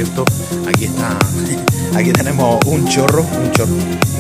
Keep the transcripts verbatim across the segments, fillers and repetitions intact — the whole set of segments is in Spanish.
cierto, aquí está, aquí tenemos un chorro, un chorro.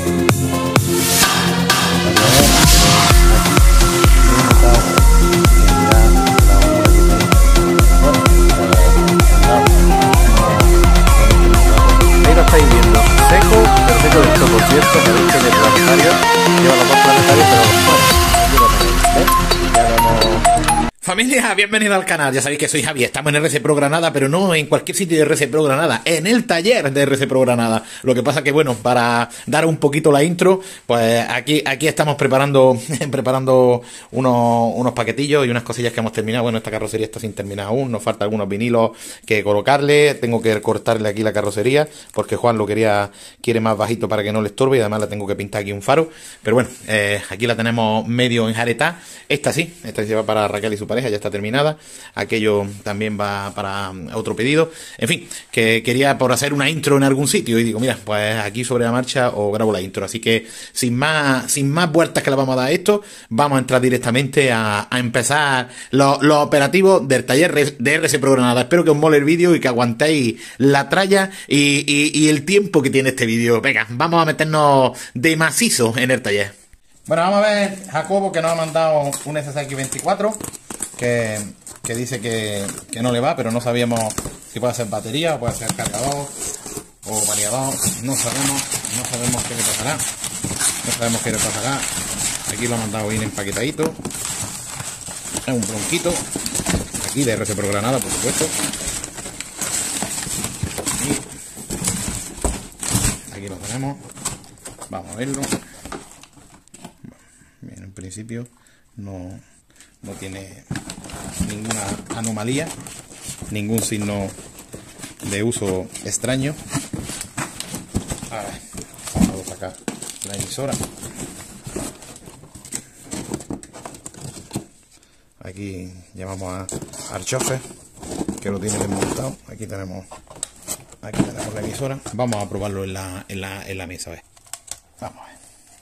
Ahí lo estáis viendo, seco, pero seco del todo, por cierto, sabéis que el planetario lleva los dos planetarios, pero aquí lo tenéis, ¿ves? Ya lo hemos... Familia, bienvenido al canal, ya sabéis que soy Javi, estamos en R C Pro Granada, pero no en cualquier sitio de R C Pro Granada, en el taller de R C Pro Granada. Lo que pasa que, bueno, para dar un poquito la intro, pues aquí, aquí estamos preparando preparando unos, unos paquetillos y unas cosillas que hemos terminado. Bueno, esta carrocería está sin terminar aún, nos faltan algunos vinilos que colocarle, tengo que cortarle aquí la carrocería, porque Juan lo quería quiere más bajito para que no le estorbe, y además le tengo que pintar aquí un faro. Pero bueno, eh, aquí la tenemos medio enjaretada. Esta sí, esta sí va para Raquel y su pareja, ya está terminada. Aquello también va para otro pedido. En fin, que quería por hacer una intro en algún sitio y digo, mira, pues aquí sobre la marcha os grabo la intro. Así que sin más sin más vueltas que le vamos a dar a esto, vamos a entrar directamente a, a empezar los, los operativos del taller de R C Pro Granada. Espero que os mole el vídeo y que aguantéis la tralla y, y, y el tiempo que tiene este vídeo. Venga, vamos a meternos de macizo en el taller. Bueno, vamos a ver Jacobo, que nos ha mandado un S S X veinticuatro que, que dice que, que no le va, pero no sabíamos si puede ser batería o puede ser cargador o variador. No sabemos, no sabemos qué le pasará. No sabemos qué le pasará. Aquí lo ha mandado bien empaquetadito. Es un bronquito. Aquí de R C Pro Granada, por supuesto. Y aquí lo tenemos. Vamos a verlo. Bien, en principio no, no tiene ninguna anomalía, ningún signo de uso extraño. Ahora vamos a sacar la emisora. Aquí llevamos a Archofe, que lo tiene desmontado. Aquí tenemos, aquí tenemos la emisora. Vamos a probarlo en la, en la, en la mesa. A ver. Vamos a ver.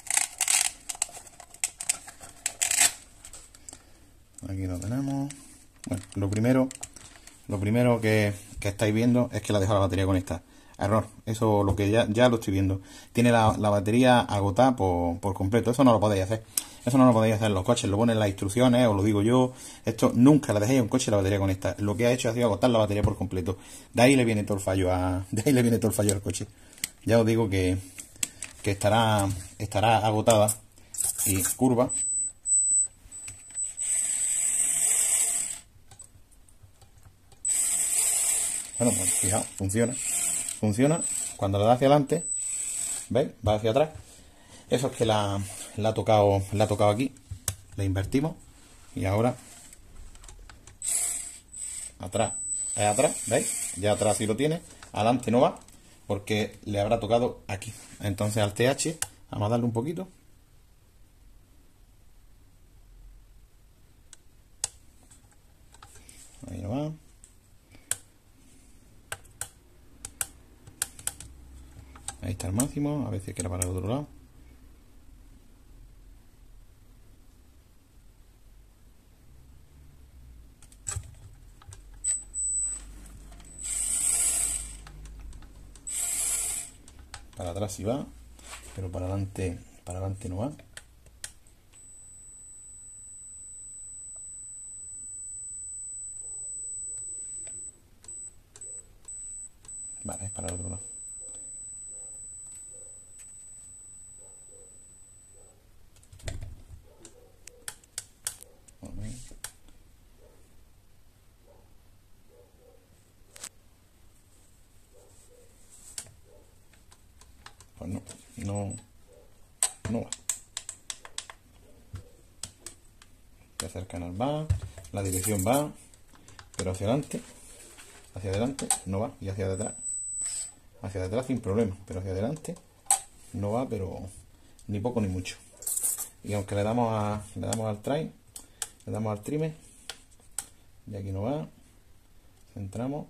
Aquí lo tenemos. Bueno, lo primero Lo primero que, que estáis viendo es que la deja la batería conectada. Error, eso lo que ya, ya lo estoy viendo. Tiene la, la batería agotada por, por completo. Eso no lo podéis hacer. Eso no lo podéis hacer en los coches. Lo ponen en las instrucciones, os lo digo yo. Esto nunca la dejéis en un coche la batería conectada. Lo que ha hecho ha sido agotar la batería por completo. De ahí le viene todo el fallo a, de ahí le viene todo el fallo al coche. Ya os digo que, que estará, estará agotada y curva. Bueno, pues fijaos, funciona. Funciona. Cuando le da hacia adelante, ¿veis? Va hacia atrás. Eso es que la, la ha tocado, la ha tocado aquí. La invertimos. Y ahora atrás. Es atrás, ¿veis? Ya atrás sí lo tiene. Adelante no va, porque le habrá tocado aquí. Entonces al T H, vamos a darle un poquito. Ahí no va. Ahí está el máximo, a ver si quiere para el otro lado. Para atrás sí va, pero para adelante, para adelante no va. Vale, es para el otro lado. Pues no, no, no va. Se acerca al va, la dirección va, pero hacia adelante, hacia adelante no va, y hacia detrás, hacia detrás sin problema, pero hacia adelante no va, pero ni poco ni mucho. Y aunque le damos a, le damos al train, le damos al trimmer, y aquí no va, centramos.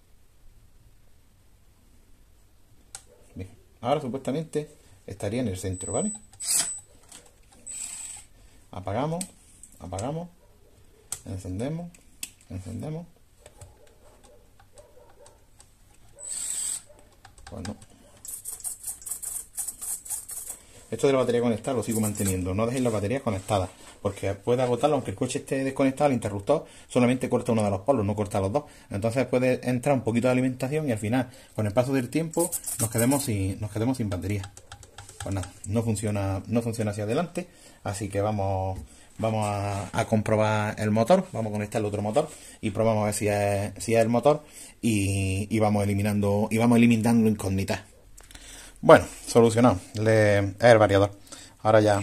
Bien, ahora supuestamente estaría en el centro, ¿vale? Apagamos, apagamos, encendemos, encendemos. Pues no. Esto de la batería conectada lo sigo manteniendo. No dejéis la batería conectada, porque puede agotarlo, aunque el coche esté desconectado, el interruptor solamente corta uno de los polos, no corta los dos. Entonces puede entrar un poquito de alimentación y al final, con el paso del tiempo, nos quedemos sin, nos quedemos sin batería. Pues nada, no funciona, no funciona hacia adelante, así que vamos, vamos a, a comprobar el motor, vamos a conectar el otro motor y probamos a ver si es, si es el motor y, y vamos eliminando, y vamos eliminando incógnitas. Bueno, solucionado. Le, es el variador. Ahora ya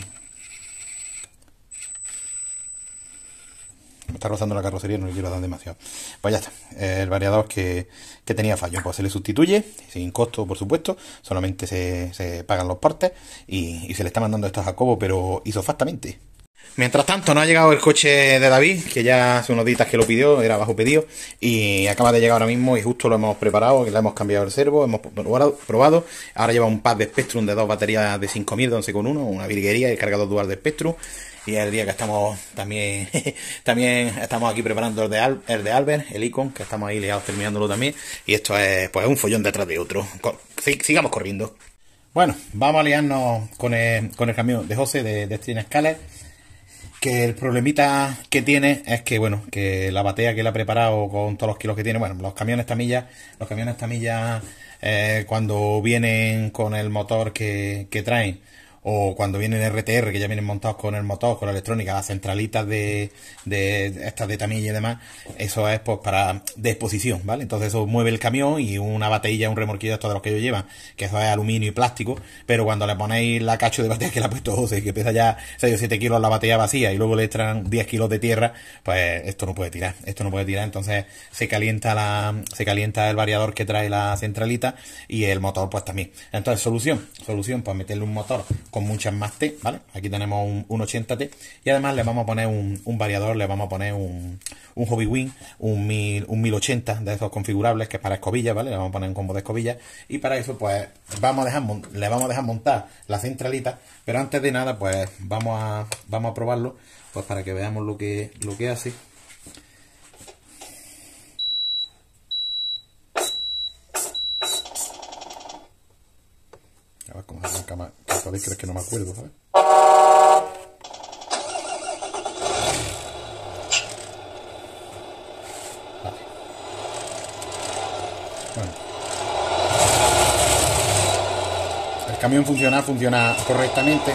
me está rozando la carrocería, no le quiero dar demasiado. Pues ya está. El variador que, que tenía fallo. Pues se le sustituye, sin costo por supuesto. Solamente se, se pagan los portes y, y se le está mandando esto a Jacobo, pero isofactamente. Mientras tanto, no ha llegado el coche de David, que ya hace unos días que lo pidió, era bajo pedido, y acaba de llegar ahora mismo y justo lo hemos preparado, que le hemos cambiado el servo, hemos probado, ahora lleva un pack de Spectrum de dos baterías de cinco mil de once coma uno, una virguería, el cargador dual de Spectrum, y es el día que estamos también también estamos aquí preparando el de, Al, el de Albert, el Icon, que estamos ahí liados terminándolo también, y esto es pues un follón detrás de otro. Sigamos corriendo. Bueno, vamos a liarnos con el, con el camión de José de, de Stream Scaler, que el problemita que tiene es que, bueno, que la batea que le ha preparado con todos los kilos que tiene, bueno, los camiones tamillas, los camiones tamillas eh, cuando vienen con el motor que, que traen, o cuando vienen R T R, que ya vienen montados con el motor, con la electrónica, las centralitas de, de, de estas de tamilla y demás, eso es pues para de exposición, ¿vale? Entonces eso mueve el camión y una batería, un remolquillo, esto de los que ellos llevan, que eso es aluminio y plástico, pero cuando le ponéis la cacho de batería que le ha puesto José, que pesa ya seis o siete kilos la batería vacía y luego le entran diez kilos de tierra, pues esto no puede tirar, esto no puede tirar, entonces se calienta la, se calienta el variador que trae la centralita y el motor pues también. Entonces, solución, solución, pues meterle un motor con muchas más T, ¿vale? Aquí tenemos un, un ochenta T y además le vamos a poner un, un variador, le vamos a poner un, un Hobbywing, un, mil, un mil ochenta de esos configurables que es para escobillas, ¿vale? Le vamos a poner un combo de escobillas y para eso pues vamos a dejar, le vamos a dejar montar la centralita, pero antes de nada pues vamos a, vamos a probarlo pues para que veamos lo que, lo que hace. A ver cómo se arranca más. Cada vez crees que no me acuerdo, ¿sabes? Vale. Bueno. El camión funciona, funciona correctamente.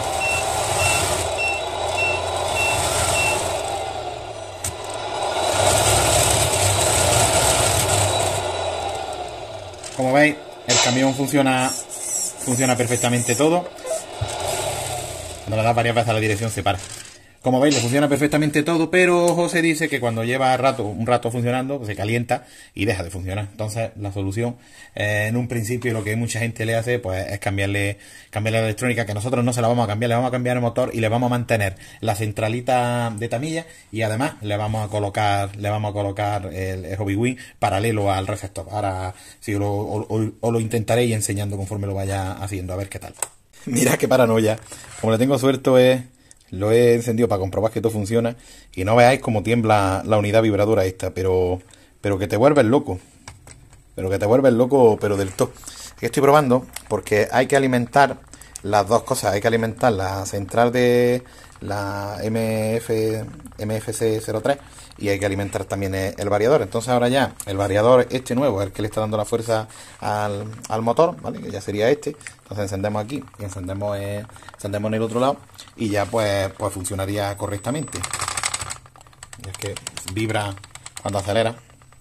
Como veis, el camión funciona funciona perfectamente todo. Cuando le das varias veces a la dirección se para. Como veis, le funciona perfectamente todo, pero José dice que cuando lleva rato, un rato funcionando, pues se calienta y deja de funcionar. Entonces, la solución, eh, en un principio, lo que mucha gente le hace, pues es cambiarle, cambiarle la electrónica, que nosotros no se la vamos a cambiar, le vamos a cambiar el motor y le vamos a mantener la centralita de tamilla y además le vamos a colocar, le vamos a colocar el, el Hobbywing paralelo al receptor. Ahora, si lo, o, o, o lo intentaré ir enseñando conforme lo vaya haciendo, a ver qué tal. Mira qué paranoia. Como le tengo suelto es... Lo he encendido para comprobar que todo funciona y no veáis cómo tiembla la unidad vibradora esta, pero pero que te vuelves loco. Pero que te vuelves loco, pero del todo. Que estoy probando porque hay que alimentar las dos cosas. Hay que alimentar la central de la M F, M F C cero tres y hay que alimentar también el variador. Entonces ahora ya el variador este nuevo es el que le está dando la fuerza al, al motor, ¿vale? Que ya sería este. Entonces encendemos aquí y encendemos, eh, encendemos en el otro lado y ya pues, pues funcionaría correctamente. Y es que vibra cuando acelera.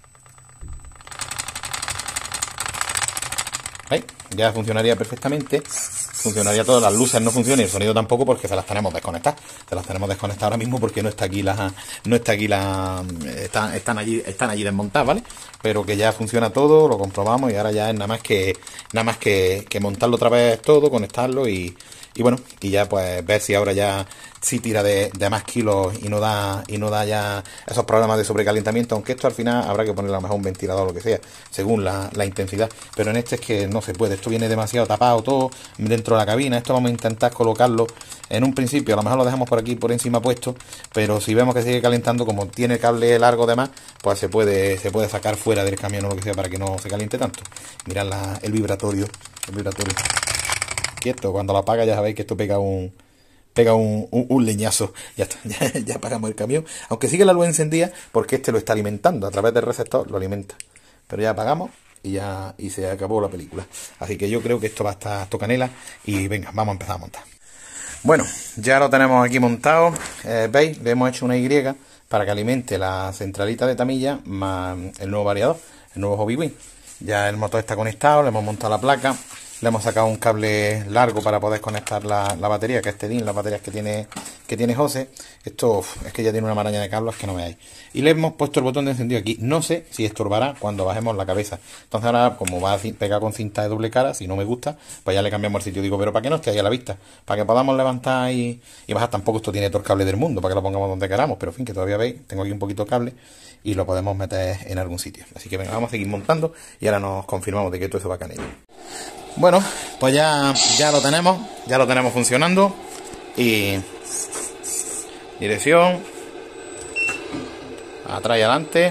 ¿Veis? Ya funcionaría perfectamente. Funcionaría todas las luces, no funcionan y el sonido tampoco porque se las tenemos desconectadas. Se las tenemos desconectadas ahora mismo porque no está aquí la, no está aquí la, están, están allí, están allí desmontadas, ¿vale? Pero que ya funciona todo, lo comprobamos y ahora ya es nada más que, nada más que, que montarlo otra vez todo, conectarlo y, y bueno, y ya pues ver si ahora ya sí tira de, de más kilos y no da y no da ya esos problemas de sobrecalentamiento, aunque esto al final habrá que ponerle a lo mejor un ventilador o lo que sea, según la, la intensidad, pero en este es que no se puede, esto viene demasiado tapado todo dentro de la cabina. Esto vamos a intentar colocarlo en un principio, a lo mejor lo dejamos por aquí por encima puesto, pero si vemos que sigue calentando, como tiene cable largo de más, pues se puede, se puede sacar fuera del camión o lo que sea para que no se caliente tanto. Mirad la, el vibratorio, el vibratorio. Quieto, cuando lo apaga ya sabéis que esto pega un pega un, un, un leñazo. Ya está, ya, ya apagamos el camión, aunque sigue la luz encendida porque este lo está alimentando a través del receptor, lo alimenta. Pero ya apagamos y ya y se acabó la película. Así que yo creo que esto va a estar esto canela y venga, vamos a empezar a montar. Bueno, ya lo tenemos aquí montado. Eh, veis, le hemos hecho una Y para que alimente la centralita de tamilla más el nuevo variador, el nuevo Hobby Wing. Ya el motor está conectado, le hemos montado la placa, le hemos sacado un cable largo para poder conectar la, la batería, que es Tedin, las baterías que tiene que tiene José. Esto uf, es que ya tiene una maraña de cables que no veáis. Y le hemos puesto el botón de encendido aquí. No sé si estorbará cuando bajemos la cabeza. Entonces ahora, como va a pegar con cinta de doble cara, si no me gusta, pues ya le cambiamos el sitio. Digo, pero para que no esté ahí a la vista, para que podamos levantar y, y bajar. Tampoco esto tiene todo el cable del mundo, para que lo pongamos donde queramos. Pero en fin, que todavía veis, tengo aquí un poquito de cable y lo podemos meter en algún sitio. Así que venga, vamos a seguir montando y ahora nos confirmamos de que todo eso va canela. Bueno, pues ya, ya lo tenemos, ya lo tenemos funcionando. Y dirección, atrás y adelante.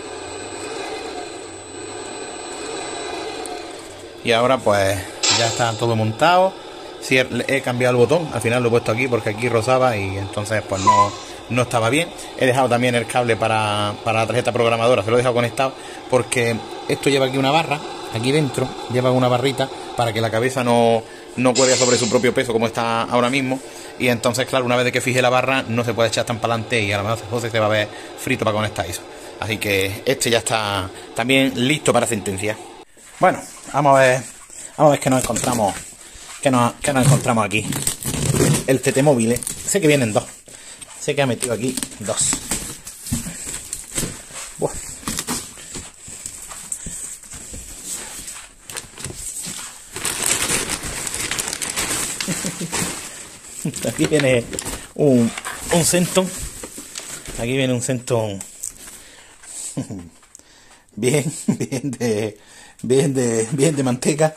Y ahora pues ya está todo montado. Sí, he cambiado el botón, al final lo he puesto aquí porque aquí rozaba y entonces pues no, no estaba bien. He dejado también el cable para, para la tarjeta programadora, se lo he dejado conectado porque esto lleva aquí una barra, aquí dentro lleva una barrita para que la cabeza no, no cuelgue sobre su propio peso como está ahora mismo. Y entonces, claro, una vez de que fije la barra no se puede echar tan para adelante y a lo mejor José se va a ver frito para conectar eso. Así que este ya está también listo para sentencia. Bueno, vamos a ver, vamos a ver qué nos encontramos, qué nos, qué nos encontramos aquí. El T T móvil, ¿eh? Sé que vienen dos, sé que ha metido aquí dos. Buah. Aquí viene un, un Centon. Aquí viene un Centon bien, bien de, bien de, bien de manteca.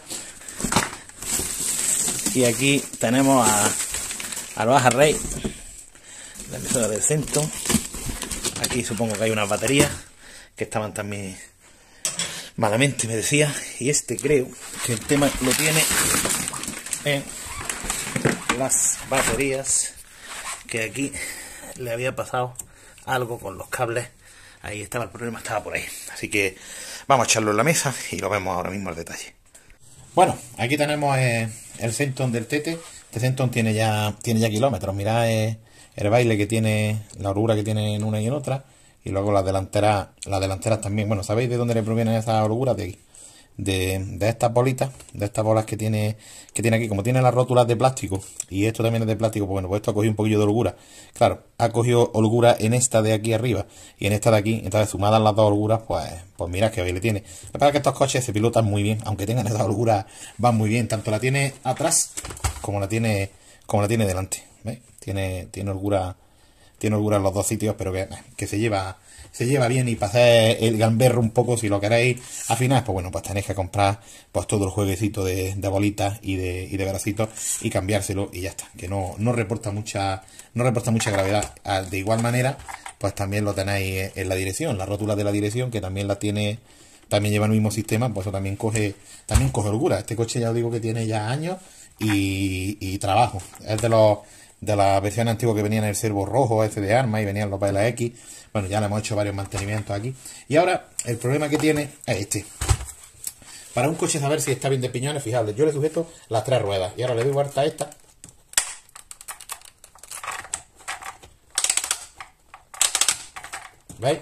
Y aquí tenemos a, a Baja Rey, la emisora del Centon. Aquí supongo que hay unas baterías que estaban también malamente, me decía. Y este creo que el tema lo tiene en las baterías, que aquí le había pasado algo con los cables. Ahí estaba el problema, estaba por ahí. Así que vamos a echarlo en la mesa y lo vemos ahora mismo al detalle. Bueno, aquí tenemos eh, el Centon del Tete. Este Centon tiene ya tiene ya kilómetros. Mirad eh, el baile que tiene, la holgura que tiene en una y en otra. Y luego las delanteras, las delanteras también. Bueno, ¿sabéis de dónde le provienen esas holguras? De aquí. De, de estas bolitas, de estas bolas que tiene que tiene aquí, como tiene las rótulas de plástico y esto también es de plástico, pues bueno, pues esto ha cogido un poquillo de holgura. Claro, ha cogido holgura en esta de aquí arriba y en esta de aquí, entonces sumadas las dos holguras, pues pues mirad que baile tiene. Me parece que estos coches se pilotan muy bien, aunque tengan esas holguras, van muy bien, tanto la tiene atrás como la tiene como la tiene delante, ¿veis? Tiene tiene holgura, tiene holgura en los dos sitios, pero que, que se lleva se lleva bien. Y para hacer el gamberro un poco, si lo queréis afinar, pues bueno, pues tenéis que comprar pues todo el jueguecito de, de bolitas y de, y de bracitos y cambiárselo y ya está, que no, no reporta mucha no reporta mucha gravedad. De igual manera, pues también lo tenéis en la dirección, la rótula de la dirección, que también la tiene, también lleva el mismo sistema, pues eso también coge, también coge holgura. Este coche ya os digo que tiene ya años y, y trabajo. Es de los de la versión antigua que venían el servo rojo ese de arma y venían los P L X. Bueno, ya le hemos hecho varios mantenimientos aquí. Y ahora el problema que tiene es este. Para un coche saber si está bien de piñones, fijaos, yo le sujeto las tres ruedas. Y ahora le doy vuelta a esta. ¿Veis?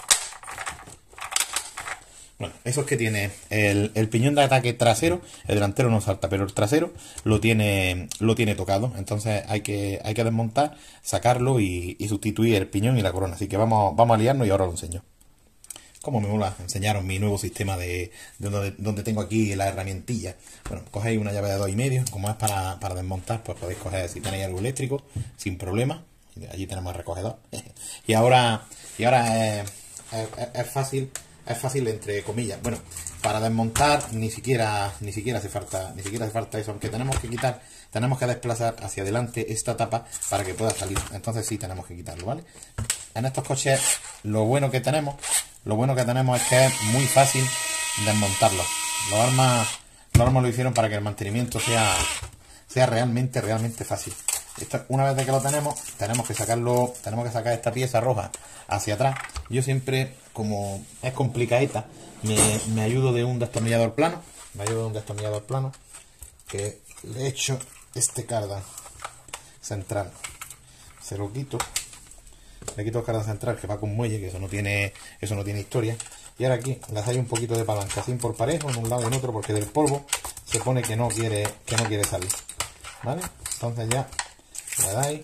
Bueno, eso es que tiene el, el piñón de ataque trasero, el delantero no salta, pero el trasero lo tiene lo tiene tocado. Entonces hay que hay que desmontar, sacarlo y, y sustituir el piñón y la corona. Así que vamos, vamos a liarnos y ahora lo enseño. Como me mola enseñaros mi nuevo sistema de, de donde, donde tengo aquí la herramientilla. Bueno, cogéis una llave de dos y medio, como es para, para desmontar, pues podéis coger si tenéis algo eléctrico, sin problema. Allí tenemos el recogedor. y ahora, y ahora es, es, es fácil. Es fácil entre comillas. Bueno, para desmontar ni siquiera ni siquiera hace falta ni siquiera hace falta eso, aunque tenemos que quitar, tenemos que desplazar hacia adelante esta tapa para que pueda salir. Entonces sí tenemos que quitarlo, ¿vale? En estos coches lo bueno que tenemos, lo bueno que tenemos es que es muy fácil desmontarlo. Los armas, los armas lo hicieron para que el mantenimiento sea sea realmente realmente fácil. Esto, una vez de que lo tenemos, tenemos que sacarlo, tenemos que sacar esta pieza roja hacia atrás. Yo siempre, como es complicadita, me, me ayudo de un destornillador plano, me ayudo de un destornillador plano, que le echo este cardan central, se lo quito, le quito el cardan central que va con muelle, que eso no tiene, eso no tiene historia, y ahora aquí le doy un poquito de palanca, así por parejo, en un lado y en otro, porque del polvo se pone que no quiere, que no quiere salir, ¿vale? Entonces ya le dais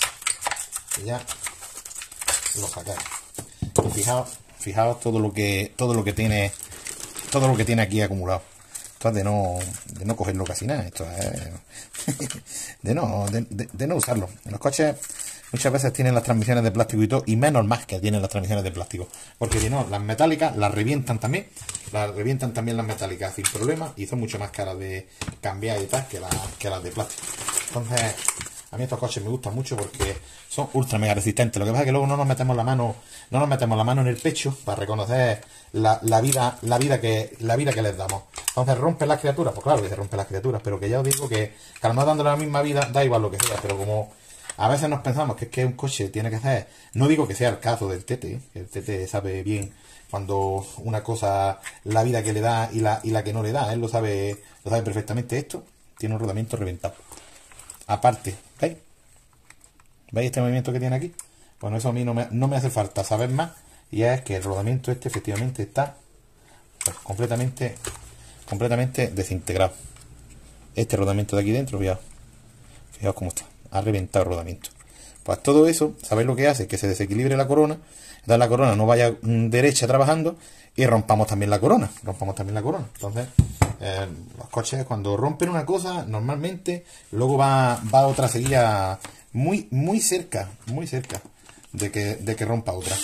y ya lo sacáis. Y fijaos, fijaos todo lo que todo lo que tiene todo lo que tiene aquí acumulado. Esto es de no de no cogerlo casi nada. Esto es de no de, de, de no usarlo. En los coches muchas veces tienen las transmisiones de plástico y todo, y menos más que tienen las transmisiones de plástico, porque si no, las metálicas las revientan también, las revientan también las metálicas sin problema, y son mucho más caras de cambiar y tal que, la, que las de plástico. Entonces, a mí estos coches me gustan mucho porque son ultra mega resistentes. Lo que pasa es que luego no nos metemos la mano, no nos metemos la mano en el pecho para reconocer la, la vida, la vida que, la vida que les damos. Entonces, ¿rompen las criaturas? Pues claro que se rompen las criaturas, pero que ya os digo que, que al no dándole la misma vida, da igual lo que sea, pero como a veces nos pensamos que es que un coche tiene que hacer, no digo que sea el caso del Tete, ¿eh? El Tete sabe bien cuando una cosa, la vida que le da y la, y la que no le da, él lo sabe, lo sabe perfectamente. Esto tiene un rodamiento reventado. Aparte, ¿veis? ¿Veis este movimiento que tiene aquí? Bueno, eso a mí no me, no me hace falta saber más, y es que el rodamiento este efectivamente está pues, completamente completamente desintegrado. Este rodamiento de aquí dentro, fijaos, fijaos cómo está, ha reventado el rodamiento. Pues todo eso, ¿sabéis lo que hace? Que se desequilibre la corona, entonces la corona no vaya derecha trabajando, y rompamos también la corona, rompamos también la corona. Entonces, eh, los coches cuando rompen una cosa, normalmente luego va, va otra seguida muy, muy cerca, muy cerca de que, de que rompa otra.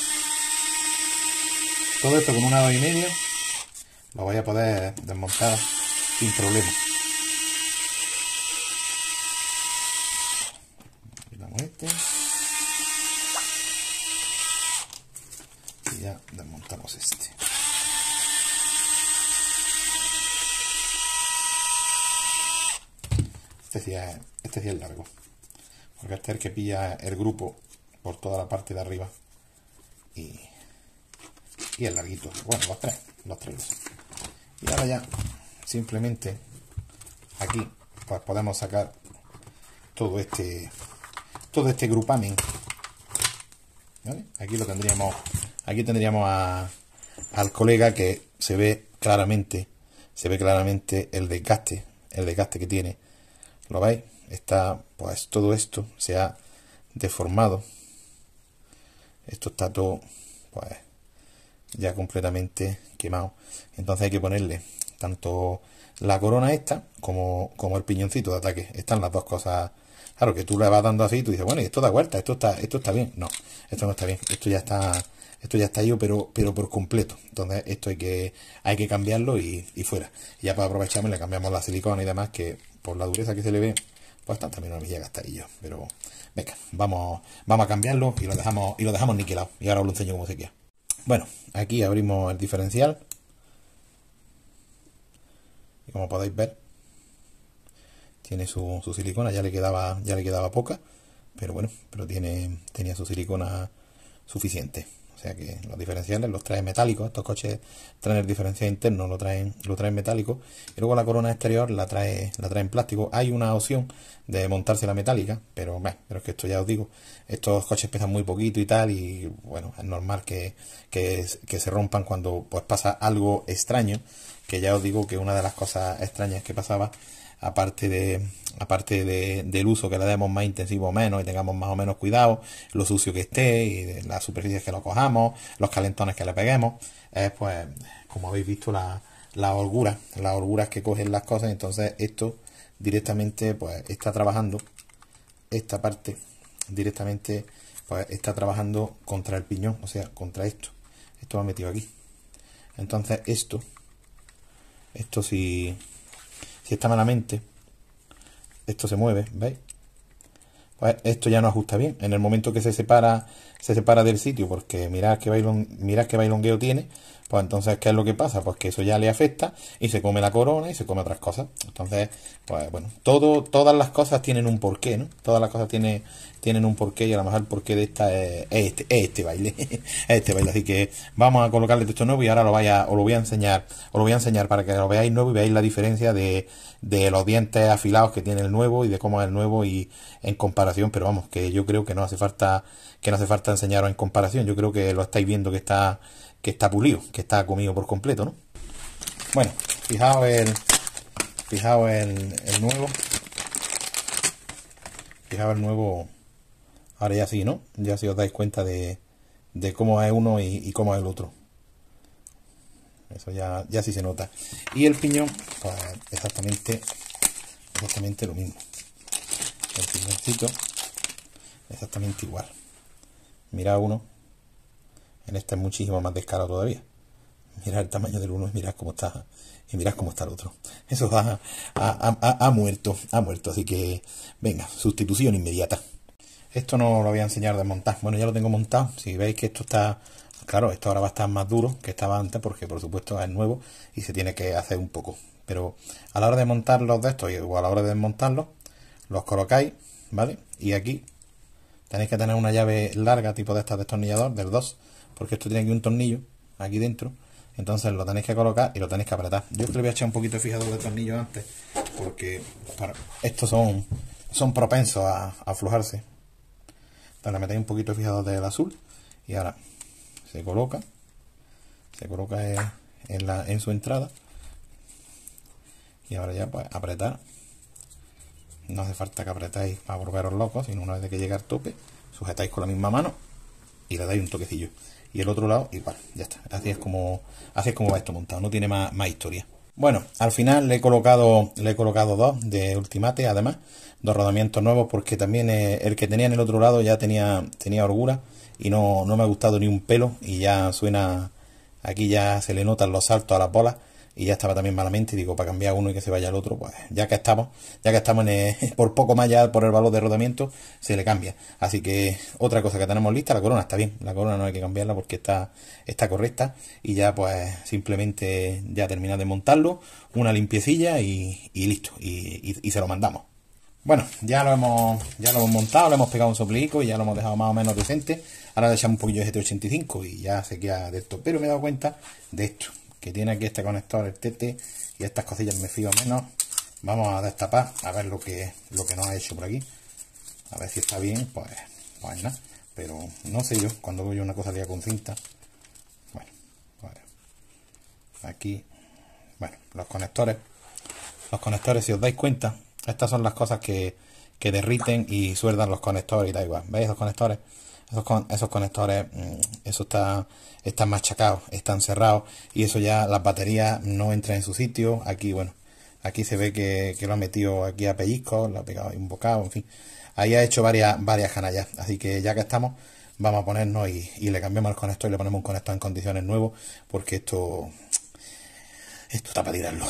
Todo esto con una dos y media lo voy a poder desmontar sin problema. Quitamos este y ya desmontamos este. Este sí es, este sí es largo, porque este es el que pilla el grupo por toda la parte de arriba, y, y es larguito. Bueno, los tres, los tres. Y ahora ya simplemente aquí pues podemos sacar todo este todo este grupamen, ¿vale? Aquí lo tendríamos, aquí tendríamos a, al colega que se ve claramente, se ve claramente el desgaste, el desgaste que tiene. ¿Lo veis? Está, pues todo esto se ha deformado. Esto está todo, pues, ya completamente quemado. Entonces hay que ponerle tanto la corona esta como, como el piñoncito de ataque. Están las dos cosas. Claro, que tú le vas dando así y tú dices, bueno, y esto da vuelta, esto está, esto está bien. No, esto no está bien. Esto ya está, esto ya está ido, pero, pero por completo. Entonces esto hay que, hay que cambiarlo y, y fuera. Y ya para aprovecharme le cambiamos la silicona y demás, que por la dureza que se le ve, pues están también una milla gastadillo. Pero venga, vamos, vamos a cambiarlo y lo dejamos, y lo dejamos niquelado. Y ahora os lo enseño cómo se queda. Bueno, aquí abrimos el diferencial. Y como podéis ver, tiene su, su silicona, ya le quedaba, ya le quedaba poca, pero bueno, pero tiene, tenía su silicona suficiente. O sea que los diferenciales los traen metálicos. Estos coches traen el diferencial interno, lo traen, lo traen metálico, y luego la corona exterior la trae, la trae en plástico. Hay una opción de montarse la metálica, pero bueno, pero es que esto ya os digo, estos coches pesan muy poquito y tal, y bueno, es normal que, que, que se rompan cuando pues pasa algo extraño, que ya os digo que una de las cosas extrañas que pasaba, aparte de aparte de, del uso que le demos más intensivo o menos, y tengamos más o menos cuidado, lo sucio que esté, y de las superficies que lo cojamos, los calentones que le peguemos, es pues, como habéis visto, la, la holgura, las holguras que cogen las cosas. Entonces esto directamente pues está trabajando, esta parte directamente pues está trabajando contra el piñón, o sea, contra esto. Esto va metido aquí. Entonces esto Esto si, si está malamente, esto se mueve, ¿veis? Pues esto ya no ajusta bien. En el momento que se separa, se separa del sitio, porque mirad qué bailon, mirad qué bailongueo tiene, pues entonces, ¿qué es lo que pasa? Pues que eso ya le afecta y se come la corona y se come otras cosas. Entonces, pues bueno, todo, todas las cosas tienen un porqué, ¿no? Todas las cosas tienen, tienen un porqué, y a lo mejor el porqué de esta es, es este, es este baile. Es este baile. Así que vamos a colocarle texto nuevo y ahora lo vaya, os lo voy a enseñar, os lo voy a enseñar para que lo veáis nuevo y veáis la diferencia de, de los dientes afilados que tiene el nuevo y de cómo es el nuevo y en comparación. Pero vamos, que yo creo que no hace falta, que no hace falta enseñaros en comparación. Yo creo que lo estáis viendo que está, que está pulido, que está comido por completo, ¿no? Bueno, fijaos el, fijaos el, el nuevo, fijaos el nuevo, ahora ya sí, ¿no? Ya si os dais cuenta de, de cómo es uno y, y cómo es el otro. Eso ya, ya sí se nota. Y el piñón, pues exactamente, exactamente lo mismo. El piñoncito, exactamente igual. Mirad uno. En este es muchísimo más descarado todavía. Mirad el tamaño del uno y mirad cómo está. Y mirad cómo está el otro. Eso ha, ha, ha, ha muerto. Ha muerto. Así que, venga, sustitución inmediata. Esto no lo voy a enseñar a desmontar. Bueno, ya lo tengo montado. Si veis que esto está... Claro, esto ahora va a estar más duro que estaba antes porque, por supuesto, es nuevo y se tiene que hacer un poco. Pero a la hora de montar los de estos o a la hora de desmontarlos, los colocáis, ¿vale? Y aquí tenéis que tener una llave larga, tipo de estas destornillador, del dos, porque esto tiene aquí un tornillo, aquí dentro. Entonces lo tenéis que colocar y lo tenéis que apretar. Yo creo que le voy a echar un poquito de fijador de tornillo antes, porque para, estos son, son propensos a, a aflojarse. Entonces le metéis un poquito de fijador del azul y ahora se coloca, se coloca en, la, en su entrada y ahora ya pues apretar. No hace falta que apretáis para volveros locos, sino una vez que llega al tope, sujetáis con la misma mano y le dais un toquecillo. Y el otro lado igual, ya está. Así es como, así es como va esto montado, no tiene más, más historia. Bueno, al final le he colocado, le he colocado dos de Ultimate, además, dos rodamientos nuevos, porque también eh, el que tenía en el otro lado ya tenía, tenía holgura y no, no me ha gustado ni un pelo y ya suena, aquí ya se le notan los saltos a las bolas y ya estaba también malamente. Y digo, para cambiar uno y que se vaya al otro, pues ya que estamos, ya que estamos en el, por poco más ya por el valor de rodamiento, se le cambia. Así que otra cosa que tenemos lista, la corona está bien, la corona no hay que cambiarla porque está, está correcta y ya pues simplemente ya terminar de montarlo, una limpiecilla y, y listo, y, y, y se lo mandamos. Bueno, ya lo hemos ya lo hemos montado, le hemos pegado un soplico y ya lo hemos dejado más o menos decente. Ahora le echamos un poquillo de G T ochenta y cinco y ya se queda de esto. Pero me he dado cuenta de esto, que tiene aquí este conector, el T T, y estas cosillas me fío menos. Vamos a destapar a ver lo que lo que nos ha hecho por aquí. A ver si está bien, pues, pues nada. Pero no sé yo, cuando veo yo una cosa liada con cinta. Bueno, bueno, aquí, bueno, los conectores. Los conectores, si os dais cuenta, estas son las cosas que, que derriten y sueldan los conectores y da igual. ¿Veis esos conectores? Esos, con, esos conectores, eso está, están machacados, están cerrados y eso ya las baterías no entran en su sitio. Aquí, bueno, aquí se ve que, que lo ha metido aquí a pellizcos, lo ha pegado un bocado, en fin. Ahí ha hecho varias, varias canallas. Así que ya que estamos, vamos a ponernos y, y le cambiamos el conector y le ponemos un conector en condiciones nuevos porque esto, esto está para tirarlo.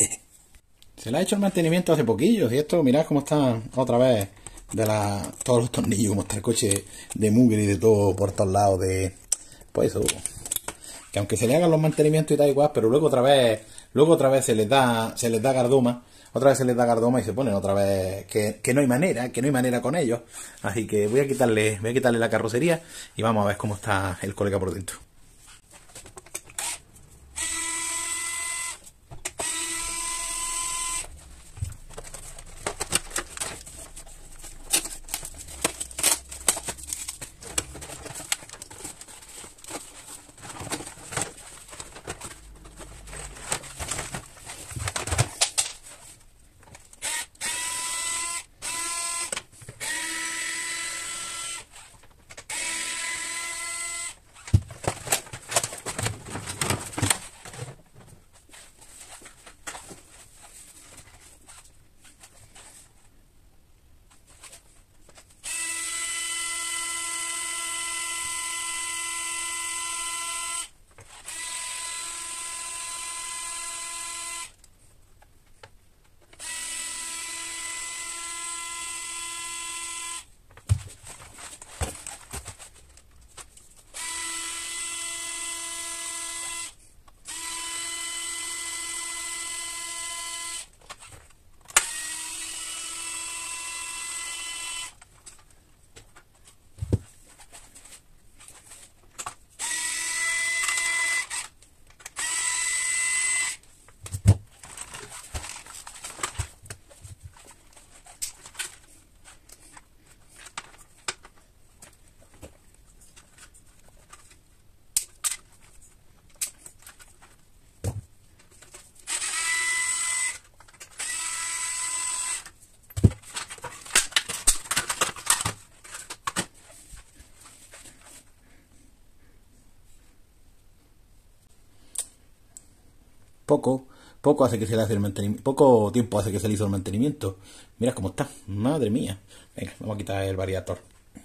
Se le ha hecho el mantenimiento hace poquillo y esto, mirad cómo está otra vez de la, todos los tornillos, como está el coche de mugre y de todo por todos lados de, pues eso, que aunque se le hagan los mantenimientos y tal igual, pero luego otra vez, luego otra vez se les da, se les da gardoma, otra vez se les da gardoma y se ponen otra vez que, que no hay manera, que no hay manera con ellos. Así que voy a quitarle, voy a quitarle la carrocería y vamos a ver cómo está el colega por dentro. poco, poco hace que se le hace el mantenimiento, poco tiempo hace que se le hizo el mantenimiento. Mira cómo está, madre mía. Venga, vamos a quitar el variador.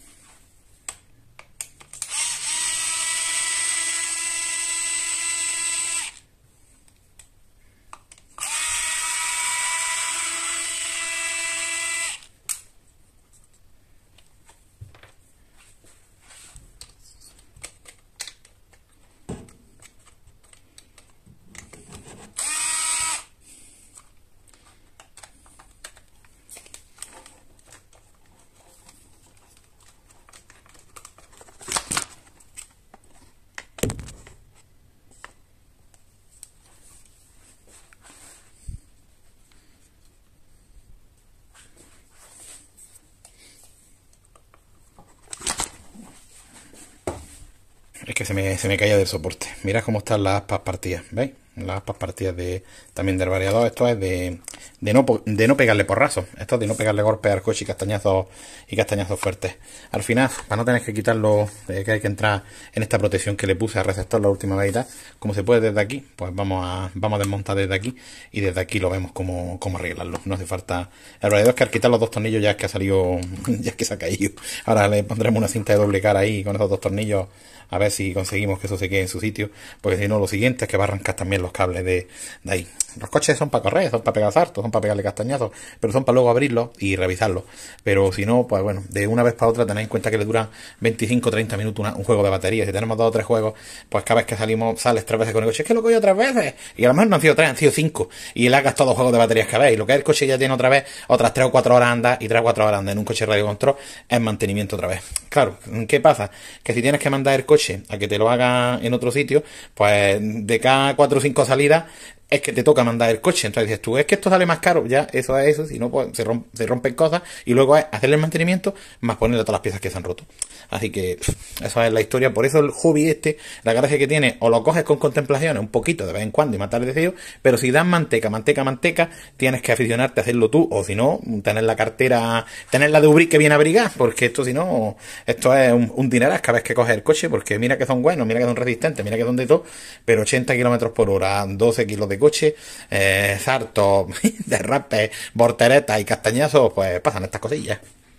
Es que se me, se me caía del soporte. Mirad cómo están las aspas partidas, ¿veis? Las aspas partidas de, también del variador. Esto es de, de, no, de no pegarle porrazos. Esto es de no pegarle golpes al coche y castañazos y castañazos fuertes. Al final, para no tener que quitarlo, eh, que hay que entrar en esta protección que le puse al receptor la última vez y tal, como se puede desde aquí, pues vamos a, vamos a desmontar desde aquí y desde aquí lo vemos cómo, cómo arreglarlo. No hace falta. El variador es que al quitar los dos tornillos ya es que ha salido, ya es que se ha caído. Ahora le pondremos una cinta de doble cara ahí con esos dos tornillos. A ver si conseguimos que eso se quede en su sitio. Porque si no, lo siguiente es que va a arrancar también los cables de, de ahí. Los coches son para correr, son para pegar sartos, son para pegarle castañazos. Pero son para luego abrirlos y revisarlos. Pero si no, pues bueno, de una vez para otra tenéis en cuenta que le dura veinticinco o treinta minutos una, un juego de batería. Si tenemos dos o tres juegos, pues cada vez que salimos, sales tres veces con el coche. Es que lo cogido tres veces. Y a lo mejor no han sido tres, han sido cinco. Y le has gastado dos juegos de baterías que veis. Lo que es el coche ya tiene otra vez otras tres o cuatro horas andas y tres o cuatro horas andas en un coche radio control es mantenimiento otra vez. Claro, ¿qué pasa? Que si tienes que mandar el coche a que te lo haga en otro sitio, pues de cada cuatro o cinco salidas es que te toca mandar el coche. Entonces dices tú, es que esto sale más caro, ya, eso es eso, si no, pues se, romp se rompen cosas y luego es hacerle el mantenimiento más ponerle todas las piezas que se han roto. Así que pff, esa es la historia. Por eso el hobby este, la gracia que tiene, o lo coges con contemplaciones un poquito de vez en cuando y matar el deseo, pero si das manteca, manteca, manteca, tienes que aficionarte a hacerlo tú, o si no, tener la cartera, tener la de Ubrique bien abrigada, porque esto si no, esto es un, un dineral cada vez que coges el coche, porque mira que son buenos, mira que son resistentes, mira que son de todo, pero ochenta kilómetros por hora, doce kilos de coche, eh, sartos, derrapes, volteretas y castañazos, pues pasan estas cosillas.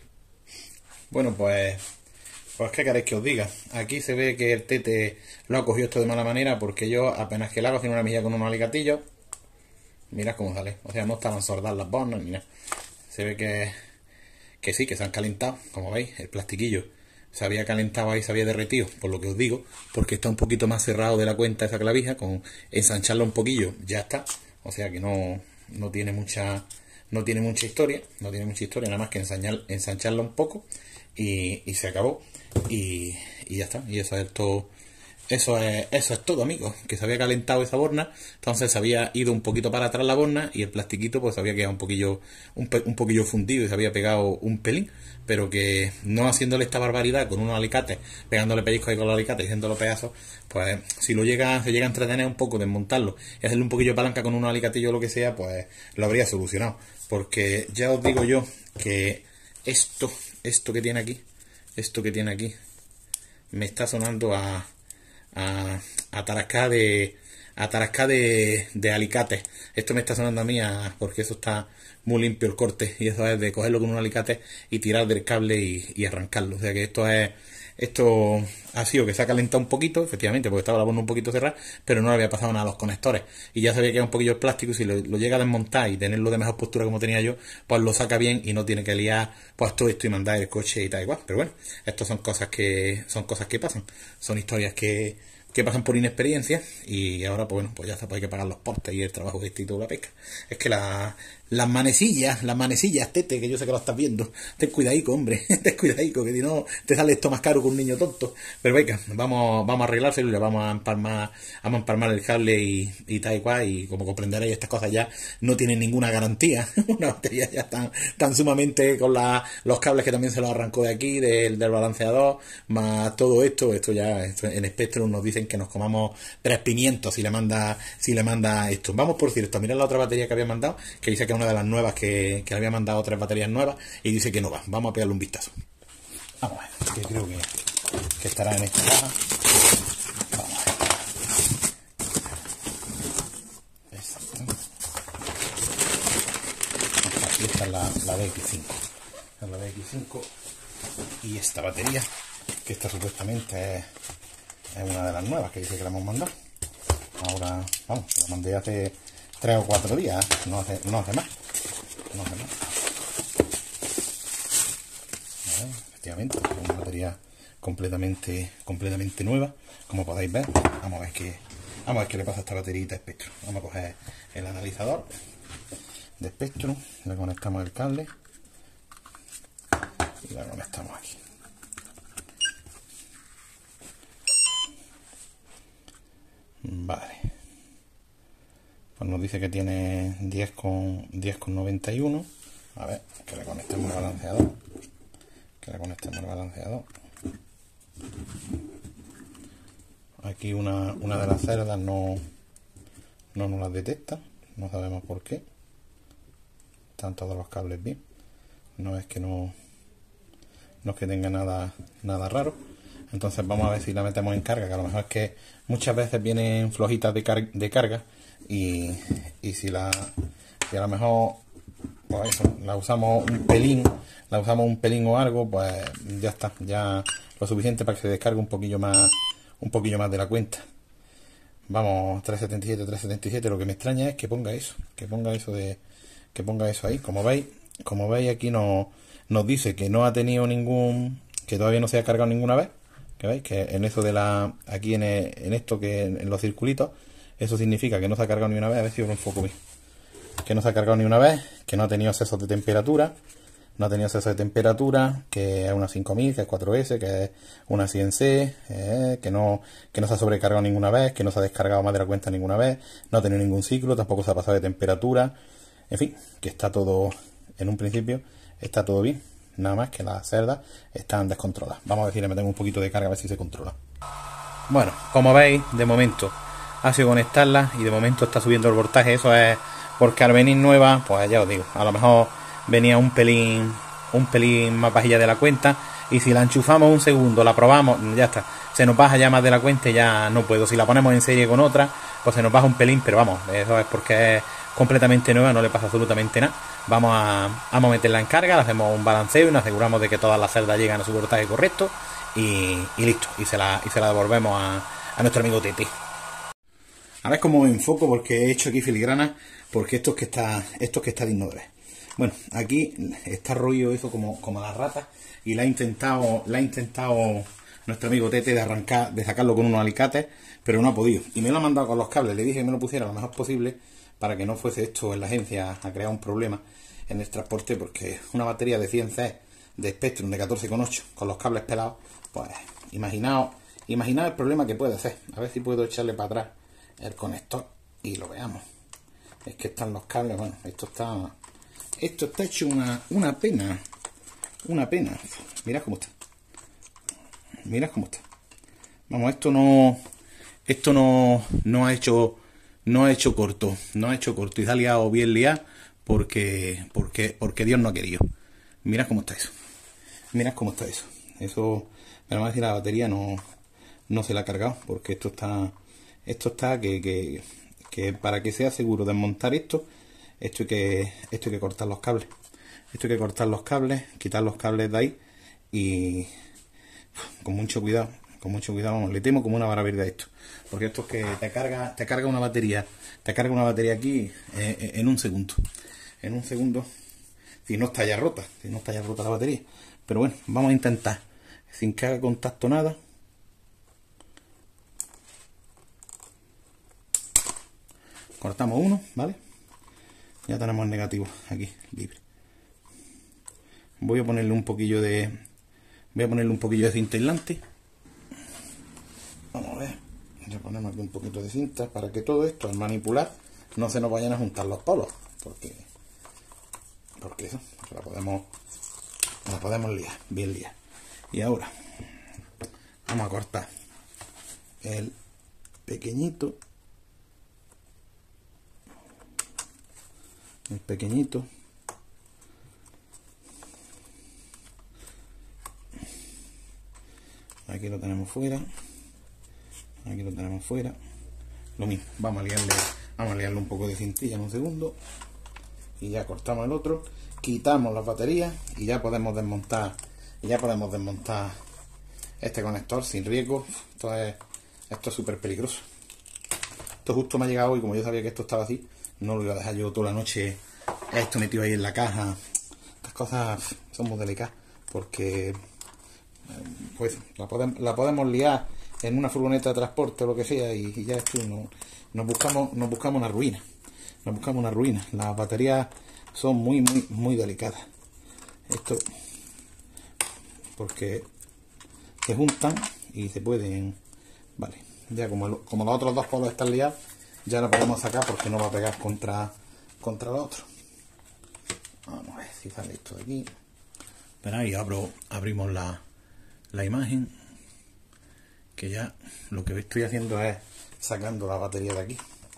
Bueno, pues, pues qué queréis que os diga. Aquí se ve que el Tete lo ha cogido esto de mala manera, porque yo apenas que le hago hacer una mejilla con unos alicatillos, mirad cómo sale. O sea, no estaban sordadas las bonas, mira. Se ve que, que sí, que se han calentado, como veis, el plastiquillo se había calentado ahí, se había derretido, por lo que os digo, porque está un poquito más cerrado de la cuenta esa clavija, con ensancharla un poquillo, ya está. O sea que no, no tiene mucha, no tiene mucha historia, no tiene mucha historia, nada más que ensañar, ensancharla un poco y, y se acabó. Y, y ya está, y eso es todo. Eso es, eso es todo, amigos, que se había calentado esa borna, entonces se había ido un poquito para atrás la borna y el plastiquito pues se había quedado un poquillo, un, un poquillo fundido y se había pegado un pelín, pero que no haciéndole esta barbaridad con unos alicates, pegándole pellizcos ahí con los alicates y haciéndolo pedazos, pues si lo llega, se llega a entretener un poco, desmontarlo y hacerle un poquillo de palanca con unos alicatillos o lo que sea, pues lo habría solucionado, porque ya os digo yo que esto, esto que tiene aquí, esto que tiene aquí, me está sonando a a, a tarascá de a tarascá de, de alicates. Esto me está sonando a mí a, porque eso está muy limpio el corte y eso es de cogerlo con un alicate y tirar del cable y, y arrancarlo. O sea que esto es esto ha sido que se ha calentado un poquito, efectivamente, porque estaba la borna un poquito cerrada, pero no le había pasado nada a los conectores y ya se había quedado un poquillo el plástico y si lo, lo llega a desmontar y tenerlo de mejor postura como tenía yo, pues lo saca bien y no tiene que liar pues todo esto y mandar el coche y tal igual. Pero bueno, estas son cosas que son cosas que pasan, son historias que que pasan por inexperiencia y ahora pues bueno, pues ya está, pues hay que pagar los portes y el trabajo de este y toda la pesca. Es que la, las manecillas, las manecillas, Tete, que yo sé que lo estás viendo, ten cuidadico, hombre, ten cuidadico, que si no te sale esto más caro que un niño tonto. Pero venga, vamos, vamos a arreglárselo y le vamos a empalmar, vamos a empalmar el cable y, y tal y cual, y como comprenderéis, estas cosas ya no tienen ninguna garantía. Una batería ya tan, tan sumamente con la, los cables que también se los arrancó de aquí, del, del balanceador, más todo esto, esto ya, esto, en Spectrum nos dicen que nos comamos tres pimientos si le manda si le manda esto. Vamos, por cierto, a mirar la otra batería que había mandado, que dice que es una de las nuevas, que, que le había mandado tres baterías nuevas y dice que no va. Vamos a pegarle un vistazo. Vamos a ver, que creo que, que estará en esta caja. Vamos a ver. esta es la, la D X cinco. Esta es la D X cinco y esta batería, que esta supuestamente es, es una de las nuevas que dice que la hemos mandado. Ahora, vamos, la mandé hace tres o cuatro días, no hace, no hace más. No hace más. Ver, efectivamente, es una batería completamente, completamente nueva, como podéis ver. Vamos a ver qué, vamos a ver qué le pasa a esta batería de Spectrum. Vamos a coger el analizador de Spectrum, le conectamos el cable y la conectamos aquí. Vale, pues nos dice que tiene diez con noventa y uno. A ver, que le conectemos el balanceador, que le conectemos el balanceador. Aquí una, una de las cerdas no, no nos las detecta, no sabemos por qué. Están todos los cables bien, no es que no, no es que tenga nada, nada raro. Entonces vamos a ver si la metemos en carga, que a lo mejor es que muchas veces vienen flojitas de, car de carga y, y si la si a lo mejor pues eso, la usamos un pelín, la usamos un pelín o algo, pues ya está, ya lo suficiente para que se descargue un poquillo más, un poquillo más de la cuenta. Vamos, trescientos setenta y siete, trescientos setenta y siete, lo que me extraña es que ponga eso, que ponga eso de, que ponga eso ahí. Como veis, como veis aquí no, nos dice que no ha tenido ningún, que todavía no se ha cargado ninguna vez. Que veis que en eso de la, aquí en, el, en esto que en los circulitos, eso significa que no se ha cargado ni una vez. A ver si os lo enfoco bien. Que no se ha cargado ni una vez, que no ha tenido excesos de temperatura, no ha tenido exceso de temperatura, que es una cinco mil, que es cuatro S, que es una cien C, eh, que no que no se ha sobrecargado ninguna vez, que no se ha descargado más de la cuenta ninguna vez, no ha tenido ningún ciclo, tampoco se ha pasado de temperatura, en fin, que está todo, en un principio, está todo bien. Nada más que las cerdas están descontroladas. Vamos a ver si le metemos un poquito de carga a ver si se controla. Bueno, como veis, de momento ha sido conectarla y de momento está subiendo el voltaje. Eso es porque al venir nueva, pues ya os digo, a lo mejor venía un pelín, un pelín más bajilla de la cuenta. Y si la enchufamos un segundo, la probamos, ya está. Se nos baja ya más de la cuenta y ya no puedo. Si la ponemos en serie con otra, pues se nos baja un pelín, pero vamos, eso es porque es completamente nueva, no le pasa absolutamente nada. Vamos a, vamos a meterla en carga, le hacemos un balanceo y nos aseguramos de que todas las cerdas llegan a su voltaje correcto y, y listo, y se la, y se la devolvemos a, a nuestro amigo Tete. A ver cómo enfoco, porque he hecho aquí filigrana, porque esto es que está, esto es que está digno de ver. Bueno, aquí está rollo eso como, como las ratas y la ha intentado, la ha intentado nuestro amigo Tete de arrancar, de sacarlo con unos alicates, pero no ha podido. Y me lo ha mandado con los cables, le dije que me lo pusiera lo mejor posible para que no fuese esto en la agencia a crear un problema en el transporte, porque una batería de cien C de Spectrum de catorce con ocho con los cables pelados, pues imaginaos, imaginaos el problema que puede hacer. A ver si puedo echarle para atrás el conector y lo veamos. Es que están los cables, bueno, esto está esto está hecho una, una pena, una pena. Mirad cómo está, mirad cómo está. Vamos, esto no, esto no, no ha hecho, no ha hecho corto, no ha hecho corto y se ha liado bien liado porque, porque, porque Dios no ha querido. Mirad cómo está eso, mirad cómo está eso. Eso, me va a decir la batería no, no se la ha cargado, porque esto está, esto está que, que, que para que sea seguro desmontar esto, esto hay que, esto hay que cortar los cables, esto hay que cortar los cables, quitar los cables de ahí y con mucho cuidado. Con mucho cuidado, vamos, le temo como una vara verde a esto, porque esto es que te carga, te carga una batería, te carga una batería aquí eh, en un segundo, en un segundo, si no está ya rota, si no está ya rota la batería. Pero bueno, vamos a intentar, sin que haga contacto nada. Cortamos uno, ¿vale? Ya tenemos el negativo aquí, libre. Voy a ponerle un poquillo de, voy a ponerle un poquillo de cinta aislante. Vamos a ver, ya ponemos aquí un poquito de cinta para que todo esto al manipular no se nos vayan a juntar los polos, porque porque eso, la podemos la podemos liar, bien liar. Y ahora vamos a cortar el pequeñito, el pequeñito, aquí lo tenemos fuera. Aquí lo tenemos fuera. Lo mismo, vamos a liarle, vamos a liarle un poco de cintilla en un segundo. y ya cortamos el otro, quitamos las baterías y ya podemos desmontar y ya podemos desmontar este conector sin riesgo. Esto es esto es súper peligroso. Esto justo me ha llegado hoy, como yo sabía que esto estaba así, no lo iba a dejar yo toda la noche esto metido ahí en la caja. Estas cosas son muy delicadas porque pues la podemos, la podemos liar en una furgoneta de transporte o lo que sea y, y ya esto no, nos buscamos nos buscamos una ruina. Nos buscamos una ruina. Las baterías son muy muy muy delicadas. Esto porque se juntan y se pueden, vale, ya como, el, como los otros dos polos están liados, ya lo podemos sacar porque no va a pegar contra contra el otro. Vamos a ver si sale esto de aquí. Pero ahí abro, abrimos la, la imagen, que ya lo que estoy haciendo es sacando la batería de aquí.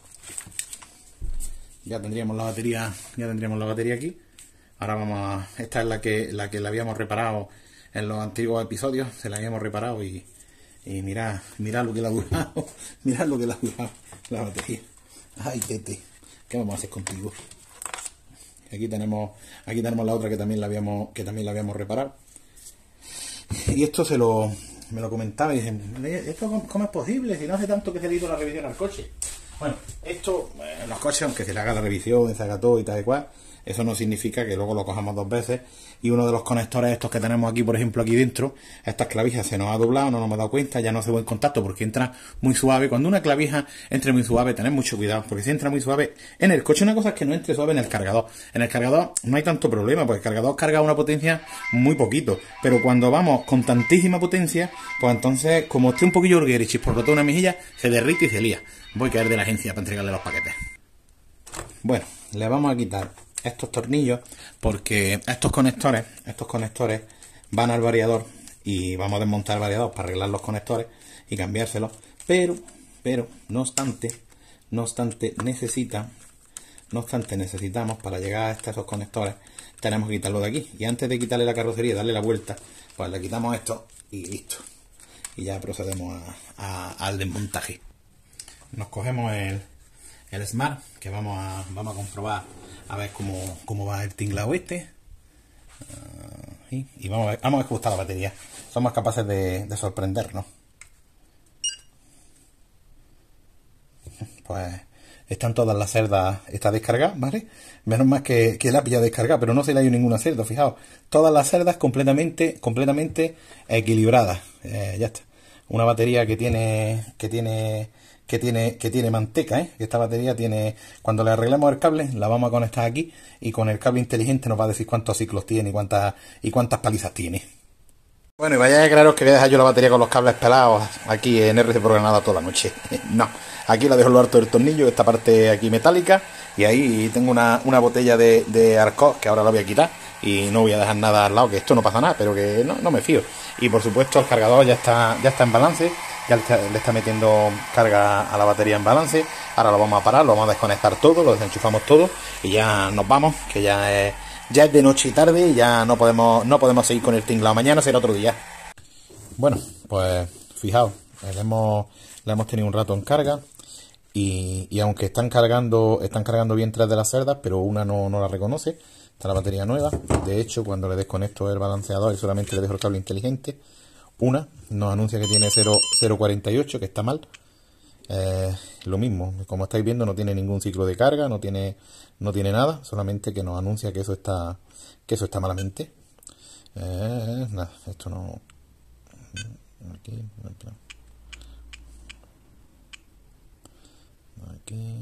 Ya tendríamos la batería, ya tendríamos la batería aquí. Ahora vamos a, esta es la que la que la habíamos reparado en los antiguos episodios, se la habíamos reparado y, y mirad, mirad lo que le ha durado, mirad lo que le ha durado la batería. Ay, tete, ¿qué vamos a hacer contigo? Aquí tenemos, aquí tenemos la otra que también la habíamos, que también la habíamos reparado. Y esto se lo, me lo comentaba y dicen, ¿esto cómo, cómo es posible si no hace tanto que se le hizo la revisión al coche? Bueno, esto, en los coches, aunque se le haga la revisión, se haga todo y tal y cual, eso no significa que luego lo cojamos dos veces y uno de los conectores estos que tenemos aquí, por ejemplo, aquí dentro, estas clavijas se nos ha doblado, no nos hemos dado cuenta, ya no se ve en contacto porque entra muy suave. Cuando una clavija entre muy suave, tened mucho cuidado, porque si entra muy suave en el coche, una cosa es que no entre suave en el cargador. En el cargador no hay tanto problema, porque el cargador carga una potencia muy poquito, pero cuando vamos con tantísima potencia, pues entonces, como esté un poquillo orguero y chisporrotó una mejilla, se derrite y se lía. Voy a caer de la agencia para entregarle los paquetes. Bueno, le vamos a quitar estos tornillos porque estos conectores estos conectores van al variador y vamos a desmontar el variador para arreglar los conectores y cambiárselos, pero pero no obstante no obstante necesita no obstante necesitamos para llegar a estos conectores, tenemos que quitarlo de aquí y antes de quitarle la carrocería y darle la vuelta, pues le quitamos esto y listo, y ya procedemos a, a, al desmontaje. Nos cogemos el, el Smart, que vamos a, vamos a comprobar a ver cómo, cómo va el tinglado este. Uh, y, y vamos a ver, vamos a ver cómo está la batería. Somos capaces de, de sorprendernos. Pues están todas las cerdas, está descargada, ¿vale? Menos mal que, que la pilla descargada, pero no se le ha ido ninguna cerda, fijaos. Todas las cerdas completamente, completamente equilibradas. Eh, ya está. Una batería que tiene, que tiene... que tiene que tiene manteca, ¿eh? Esta batería tiene, cuando le arreglemos el cable la vamos a conectar aquí y con el cable inteligente nos va a decir cuántos ciclos tiene y cuántas y cuántas palizas tiene. Bueno, y vaya a creeros que voy a dejar yo la batería con los cables pelados aquí en R C Pro Granada toda la noche. No, aquí la dejo en lo alto del tornillo, esta parte aquí metálica, y ahí tengo una, una botella de, de Arcos que ahora la voy a quitar y no voy a dejar nada al lado, que esto no pasa nada, pero que no, no me fío. Y por supuesto el cargador ya está, ya está en balance. Ya le está, le está metiendo carga a la batería en balance. Ahora lo vamos a parar, lo vamos a desconectar todo, lo desenchufamos todo y ya nos vamos, que ya es, ya es de noche y tarde y ya no podemos, no podemos seguir con el tinglado. Mañana será otro día. Bueno, pues fijaos, le hemos, le hemos tenido un rato en carga y, y aunque están cargando, están cargando bien tres de las cerdas, pero una no, no la reconoce. Está la batería nueva. De hecho, cuando le desconecto el balanceador y solamente le dejo el cable inteligente, una nos anuncia que tiene cero coma cuarenta y ocho, que está mal. Eh, lo mismo, como estáis viendo, no tiene ningún ciclo de carga, no tiene no tiene nada, solamente que nos anuncia que eso está que eso está malamente. Eh, nada, esto no. Aquí, aquí.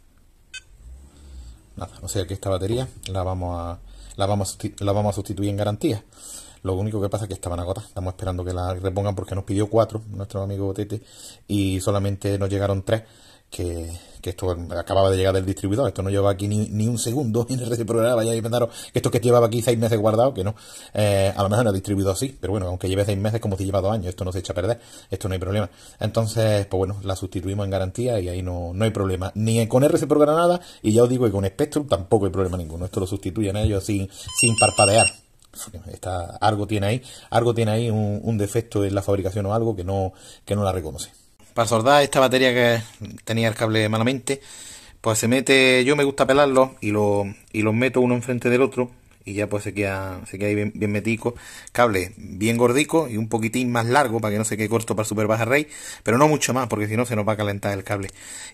Nada, o sea que esta batería la vamos a la vamos a, la vamos a sustituir en garantía. Lo único que pasa es que estaban agotadas. Estamos esperando que la repongan porque nos pidió cuatro nuestro amigo Tete y solamente nos llegaron tres. Que, que esto acababa de llegar del distribuidor. Esto no lleva aquí ni, ni un segundo en el programa. Vaya a pensaros que esto que llevaba aquí seis meses guardado, que no. Eh, a lo mejor en el distribuidor sí, pero bueno, aunque lleve seis meses, como si lleva dos años, esto no se echa a perder. Esto no hay problema. Entonces, pues bueno, la sustituimos en garantía y ahí no, no hay problema. Ni con R C Pro Granada, y ya os digo que con Spectrum tampoco hay problema ninguno. Esto lo sustituyen ellos sin, sin parpadear. Está, algo tiene ahí, algo tiene ahí un, un defecto en la fabricación o algo que no, que no la reconoce. Para soldar esta batería que tenía el cable malamente, pues se mete, yo me gusta pelarlos y, lo, y los meto uno enfrente del otro. Y ya pues se queda, se queda ahí bien, bien metico. Cable bien gordico y un poquitín más largo para que no se quede corto para el Super Baja Rey. Pero no mucho más porque si no se nos va a calentar el cable.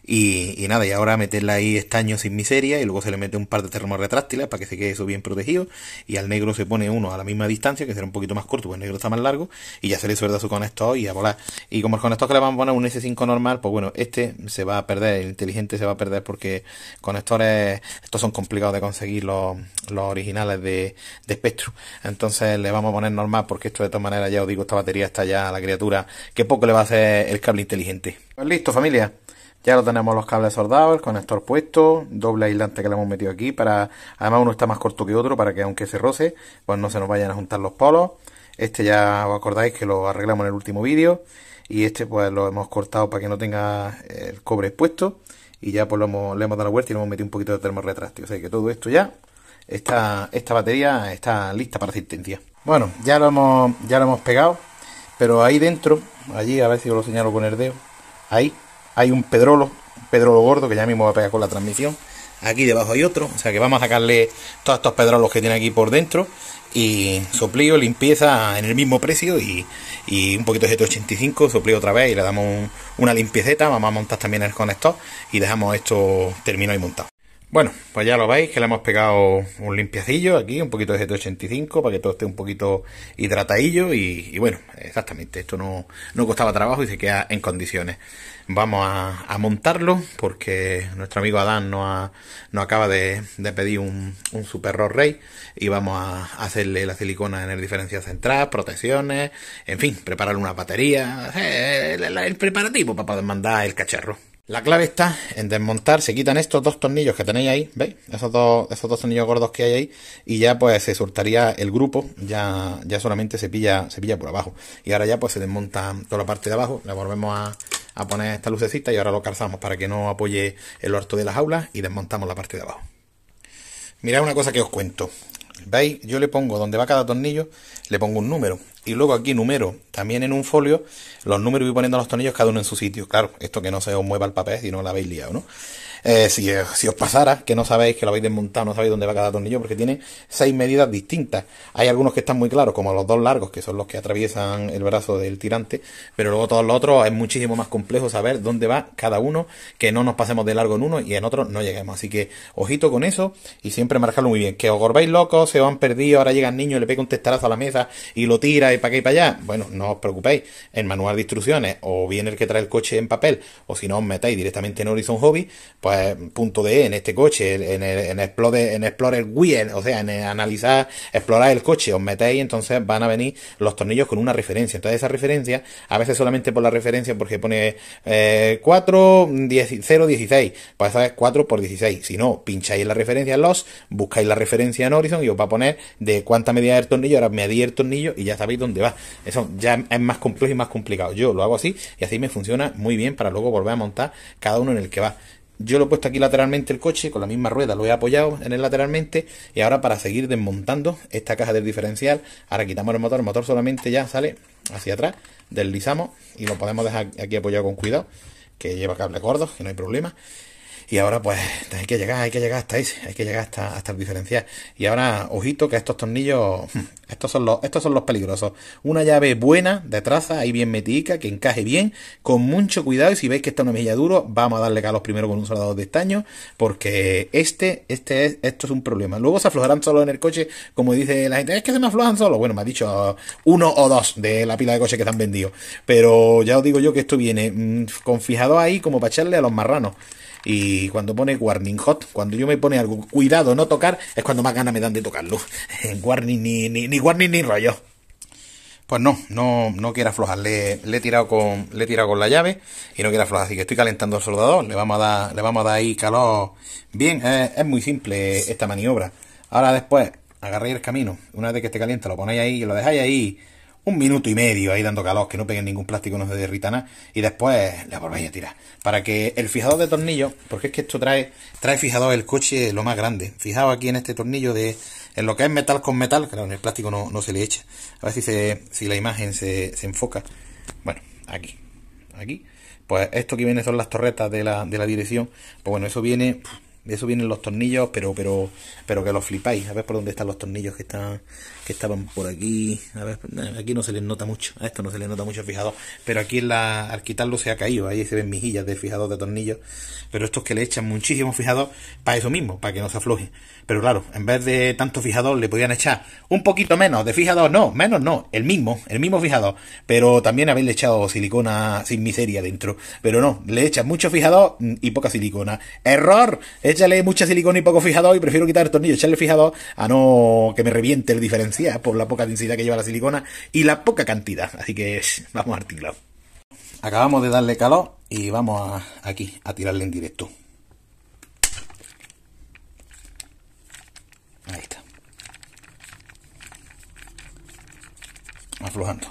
Y, y nada, y ahora meterle ahí estaño sin miseria. Y luego se le mete un par de termorretráctiles para que se quede eso bien protegido. Y al negro se pone uno a la misma distancia, que será un poquito más corto, porque el negro está más largo. Y ya se le suelta su conector y a volar. Y como el conector que le vamos a poner un ese cinco normal, pues bueno, este se va a perder, el inteligente se va a perder porque conectores, estos son complicados de conseguir los, los originales de, de Spectrum. Entonces le vamos a poner normal porque esto de todas maneras, ya os digo, esta batería está ya a la criatura, que poco le va a hacer el cable inteligente. Pues listo, familia, ya lo tenemos los cables soldados, el conector puesto, doble aislante que le hemos metido aquí para, además uno está más corto que otro para que aunque se roce, pues no se nos vayan a juntar los polos. Este ya os acordáis que lo arreglamos en el último vídeo y este pues lo hemos cortado para que no tenga el cobre expuesto y ya pues lo hemos, le hemos dado la vuelta y le hemos metido un poquito de termorretráctil, o sea que todo esto ya Esta, esta batería está lista para asistencia. Bueno, ya lo hemos ya lo hemos pegado, pero ahí dentro, allí, a ver si os lo señalo con el dedo, ahí hay un pedrolo, un pedrolo gordo que ya mismo va a pegar con la transmisión. Aquí debajo hay otro, o sea que vamos a sacarle todos estos pedrolos que tiene aquí por dentro y soplío, limpieza en el mismo precio y, y un poquito de G T ochenta y cinco, soplío otra vez y le damos un, una limpieceta. Vamos a montar también el conector y dejamos esto terminado y montado. Bueno, pues ya lo veis que le hemos pegado un limpiacillo aquí, un poquito de G T ochenta y cinco para que todo esté un poquito hidratadillo y, y bueno, exactamente, esto no, no costaba trabajo y se queda en condiciones. Vamos a, a montarlo porque nuestro amigo Adán nos, ha, nos acaba de, de pedir un, un Super Rock Rey y vamos a hacerle la silicona en el diferencial central, protecciones, en fin, prepararle una batería, eh, el, el preparativo para poder mandar el cacharro. La clave está en desmontar, se quitan estos dos tornillos que tenéis ahí, ¿veis? Esos dos, esos dos tornillos gordos que hay ahí, y ya pues se soltaría el grupo, ya, ya solamente se pilla, se pilla por abajo. Y ahora ya pues se desmonta toda la parte de abajo, le volvemos a, a poner esta lucecita y ahora lo calzamos para que no apoye el orto de las aulas y desmontamos la parte de abajo. Mirad una cosa que os cuento. ¿Veis? Yo le pongo donde va cada tornillo, le pongo un número. Y luego aquí número, también en un folio, los números voy poniendo los tornillos cada uno en su sitio. Claro, esto que no se os mueva el papel si no lo habéis liado, ¿no? Eh, si, si os pasara, que no sabéis que lo habéis desmontado, no sabéis dónde va cada tornillo, porque tiene seis medidas distintas. Hay algunos que están muy claros, como los dos largos, que son los que atraviesan el brazo del tirante, pero luego todos los otros es muchísimo más complejo saber dónde va cada uno, que no nos pasemos de largo en uno y en otros no lleguemos. Así que ojito con eso y siempre marcarlo muy bien. Que os volvéis locos, se os han perdido, ahora llega el niño, le pega un testarazo a la mesa y lo tira y para acá y para allá. Bueno, no os preocupéis, el manual de instrucciones, o bien el que trae el coche en papel, o si no os metéis directamente en Horizon Hobby, pues punto de en este coche, en el, en Explorer, en Explorer Wheel, o sea, en el analizar, explorar el coche, os metéis y entonces van a venir los tornillos con una referencia. Entonces esa referencia, a veces solamente por la referencia, porque pone eh, cuatro, cero, dieciséis, pues esa es cuatro por dieciséis. Si no, pincháis en la referencia en los, buscáis la referencia en Horizon y os va a poner de cuánta medida el tornillo, ahora medí el tornillo y ya sabéis dónde va. Eso ya es más complejo y más complicado. Yo lo hago así y así me funciona muy bien para luego volver a montar cada uno en el que va. Yo lo he puesto aquí lateralmente el coche, con la misma rueda lo he apoyado en el lateralmente y ahora para seguir desmontando esta caja del diferencial, ahora quitamos el motor, el motor solamente ya sale hacia atrás, deslizamos y lo podemos dejar aquí apoyado con cuidado, que lleva cables gordos, que no hay problema. Y ahora pues hay que llegar, hay que llegar hasta ese, hay que llegar hasta, hasta el diferencial. Y ahora, ojito que estos tornillos, estos son los, estos son los peligrosos. Una llave buena de traza, ahí bien metidica, que encaje bien, con mucho cuidado. Y si veis que está una mejilla duro, vamos a darle calos primero con un soldador de estaño, porque este, este es, esto es un problema. Luego se aflojarán solos en el coche, como dice la gente, es que se me aflojan solos. Bueno, me ha dicho uno o dos de la pila de coches que se han vendido. Pero ya os digo yo que esto viene mmm, con fijador ahí como para echarle a los marranos. Y cuando pone warning hot, cuando yo me pone algo, cuidado, no tocar, es cuando más ganas me dan de tocarlo. warning ni, ni, ni warning ni rollo. Pues no, no, no quiero aflojar, le, le he tirado con, le he tirado con la llave y no quiero aflojar, así que estoy calentando el soldador, le vamos a dar, le vamos a dar ahí calor bien, es, es muy simple esta maniobra. Ahora después, agarréis el camino, una vez que esté caliente lo ponéis ahí y lo dejáis ahí un minuto y medio ahí dando calor, que no peguen ningún plástico, no se derrita nada, y después le volvéis a tirar. Para que el fijador de tornillo, porque es que esto trae, trae fijador el coche lo más grande. Fijaos aquí en este tornillo de, en lo que es metal con metal, claro, en el plástico no, no se le echa. A ver si se, si la imagen se, se enfoca. Bueno, aquí. aquí, pues esto que viene son las torretas de la, de la dirección, pues bueno, eso viene, eso vienen los tornillos, pero, pero, pero que los flipáis, a ver por dónde están los tornillos que están, que estaban por aquí, a ver, aquí no se les nota mucho, a esto no se les nota mucho el fijador, pero aquí en la, al quitarlo se ha caído, ahí se ven mijillas del fijador de tornillos, pero estos que le echan muchísimo fijador para eso mismo, para que no se afloje. Pero claro, en vez de tanto fijador le podían echar un poquito menos de fijador, no, menos no, el mismo, el mismo fijador, pero también haberle echado silicona sin miseria dentro, pero no, le echan mucho fijador y poca silicona. ¡Error! Échale mucha silicona y poco fijador y prefiero quitar el tornillo, echarle fijador a no que me reviente el diferencial por la poca densidad que lleva la silicona y la poca cantidad, así que vamos a articular. Acabamos de darle calor y vamos a, aquí a tirarle en directo. Ahí está. Aflojando.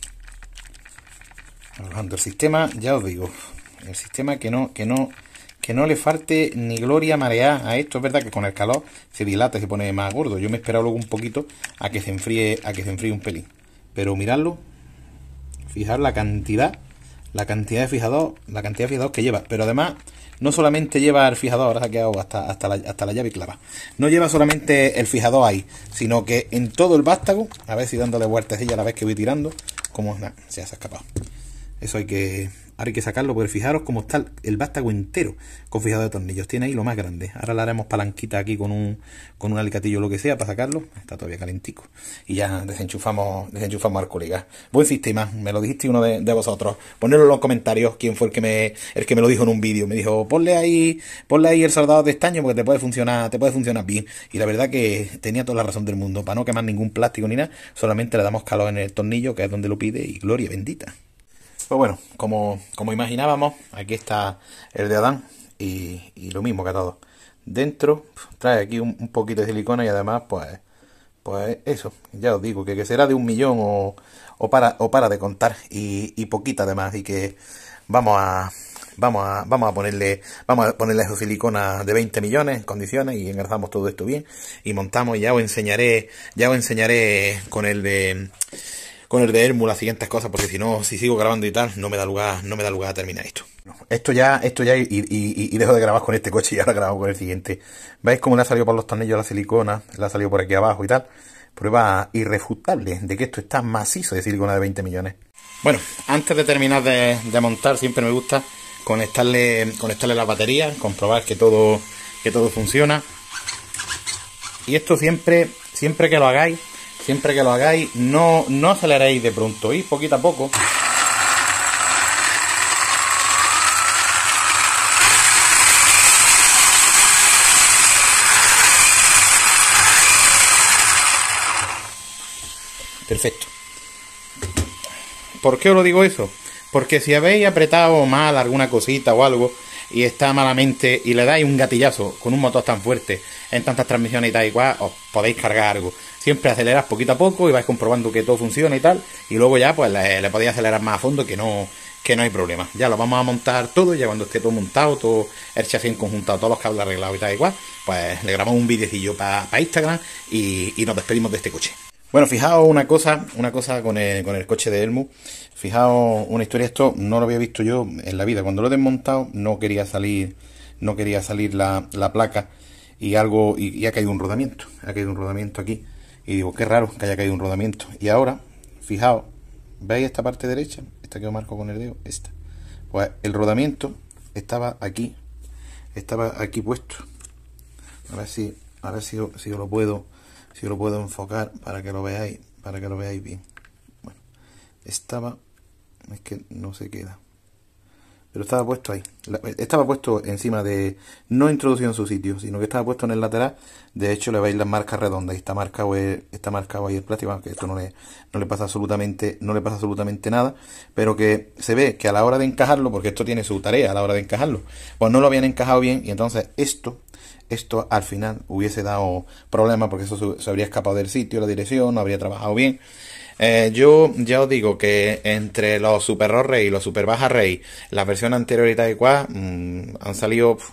Aflojando el sistema, ya os digo. El sistema que no, que no, que no le falte ni gloria mareada a esto. Es verdad que con el calor se dilata y se pone más gordo. Yo me he esperado luego un poquito a que se enfríe, a que se enfríe un pelín. Pero miradlo. Fijar la cantidad. La cantidad de fijador, la cantidad de fijador que lleva, pero además no solamente lleva el fijador, ahora se ha quedado hasta, hasta, la, hasta la llave clava, no lleva solamente el fijador ahí, sino que en todo el vástago, a ver si dándole vueltecilla a la vez que voy tirando, como nah, se ha escapado. Eso hay que, ahora hay que sacarlo, porque fijaros cómo está el, el vástago entero con fijador de tornillos, tiene ahí lo más grande. Ahora le haremos palanquita aquí con un, con un alicatillo o lo que sea para sacarlo, está todavía calentico. Y ya desenchufamos, desenchufamos al colega. Buen sistema, me lo dijiste uno de, de vosotros. Ponedlo en los comentarios quién fue el que me, el que me lo dijo en un vídeo. Me dijo, ponle ahí, ponle ahí el soldado de estaño porque te puede funcionar, te puede funcionar bien. Y la verdad que tenía toda la razón del mundo. Para no quemar ningún plástico ni nada, solamente le damos calor en el tornillo, que es donde lo pide, y gloria bendita. Pues bueno, como, como imaginábamos, aquí está el de Adán y, y lo mismo que todo. Dentro trae aquí un, un poquito de silicona y además pues pues eso, ya os digo, que, que será de un millón o, o, para, o para de contar y, y poquita además y que vamos a vamos a vamos a ponerle vamos a ponerle esa silicona de veinte millones en condiciones y engarzamos todo esto bien y montamos y ya os enseñaré, ya os enseñaré con el de con el de Elmu las siguientes cosas, porque si no, si sigo grabando y tal, no me da lugar, no me da lugar a terminar esto. Esto ya, esto ya, y, y, y dejo de grabar con este coche y ahora grabo con el siguiente. ¿Veis cómo le ha salido por los tornillos la silicona? Le ha salido por aquí abajo y tal. Prueba irrefutable de que esto está macizo de silicona de veinte millones. Bueno, antes de terminar de, de montar, siempre me gusta conectarle, conectarle la batería, comprobar que todo, que todo funciona. Y esto siempre, siempre que lo hagáis, Siempre que lo hagáis, no, no aceleréis de pronto, ir poquito a poco. Perfecto. ¿Por qué os lo digo eso? Porque si habéis apretado mal alguna cosita o algo y está malamente y le dais un gatillazo con un motor tan fuerte en tantas transmisiones y tal y cual, os podéis cargar algo. Siempre acelerad poquito a poco y vais comprobando que todo funciona y tal, y luego ya pues le, le podéis acelerar más a fondo, que no que no hay problema. Ya lo vamos a montar todo, y ya cuando esté todo montado, todo el chasis conjuntado, todos los cables arreglados y tal y cual, pues le grabamos un videocillo para pa Instagram y, y nos despedimos de este coche. Bueno, fijaos una cosa, una cosa con el, con el coche de Elmu. Fijaos una historia, esto no lo había visto yo en la vida. Cuando lo he desmontado no quería salir, no quería salir la, la placa y algo, y, y ha caído un rodamiento, ha caído un rodamiento aquí. Y digo, qué raro que haya caído un rodamiento. Y ahora, fijaos, ¿veis esta parte derecha? Esta que os marco con el dedo, esta. Pues el rodamiento estaba aquí, estaba aquí puesto. A ver si, a ver si, si lo puedo, si lo puedo enfocar para que lo veáis, para que lo veáis bien. Bueno, estaba, es que no se queda. Pero estaba puesto ahí, estaba puesto encima de, no introducido en su sitio, sino que estaba puesto en el lateral. De hecho le veis las marcas redondas y está marcado, está marcado ahí el plástico, aunque esto no le, no le pasa absolutamente, no le pasa absolutamente nada, pero que se ve que a la hora de encajarlo, porque esto tiene su tarea a la hora de encajarlo, pues no lo habían encajado bien y entonces esto, esto al final hubiese dado problemas porque eso se habría escapado del sitio, la dirección, no habría trabajado bien. Eh, yo ya os digo que entre los Super Raw Race y los Super Baja Race, las versiones anteriores y tal y cual, mmm, han salido pff,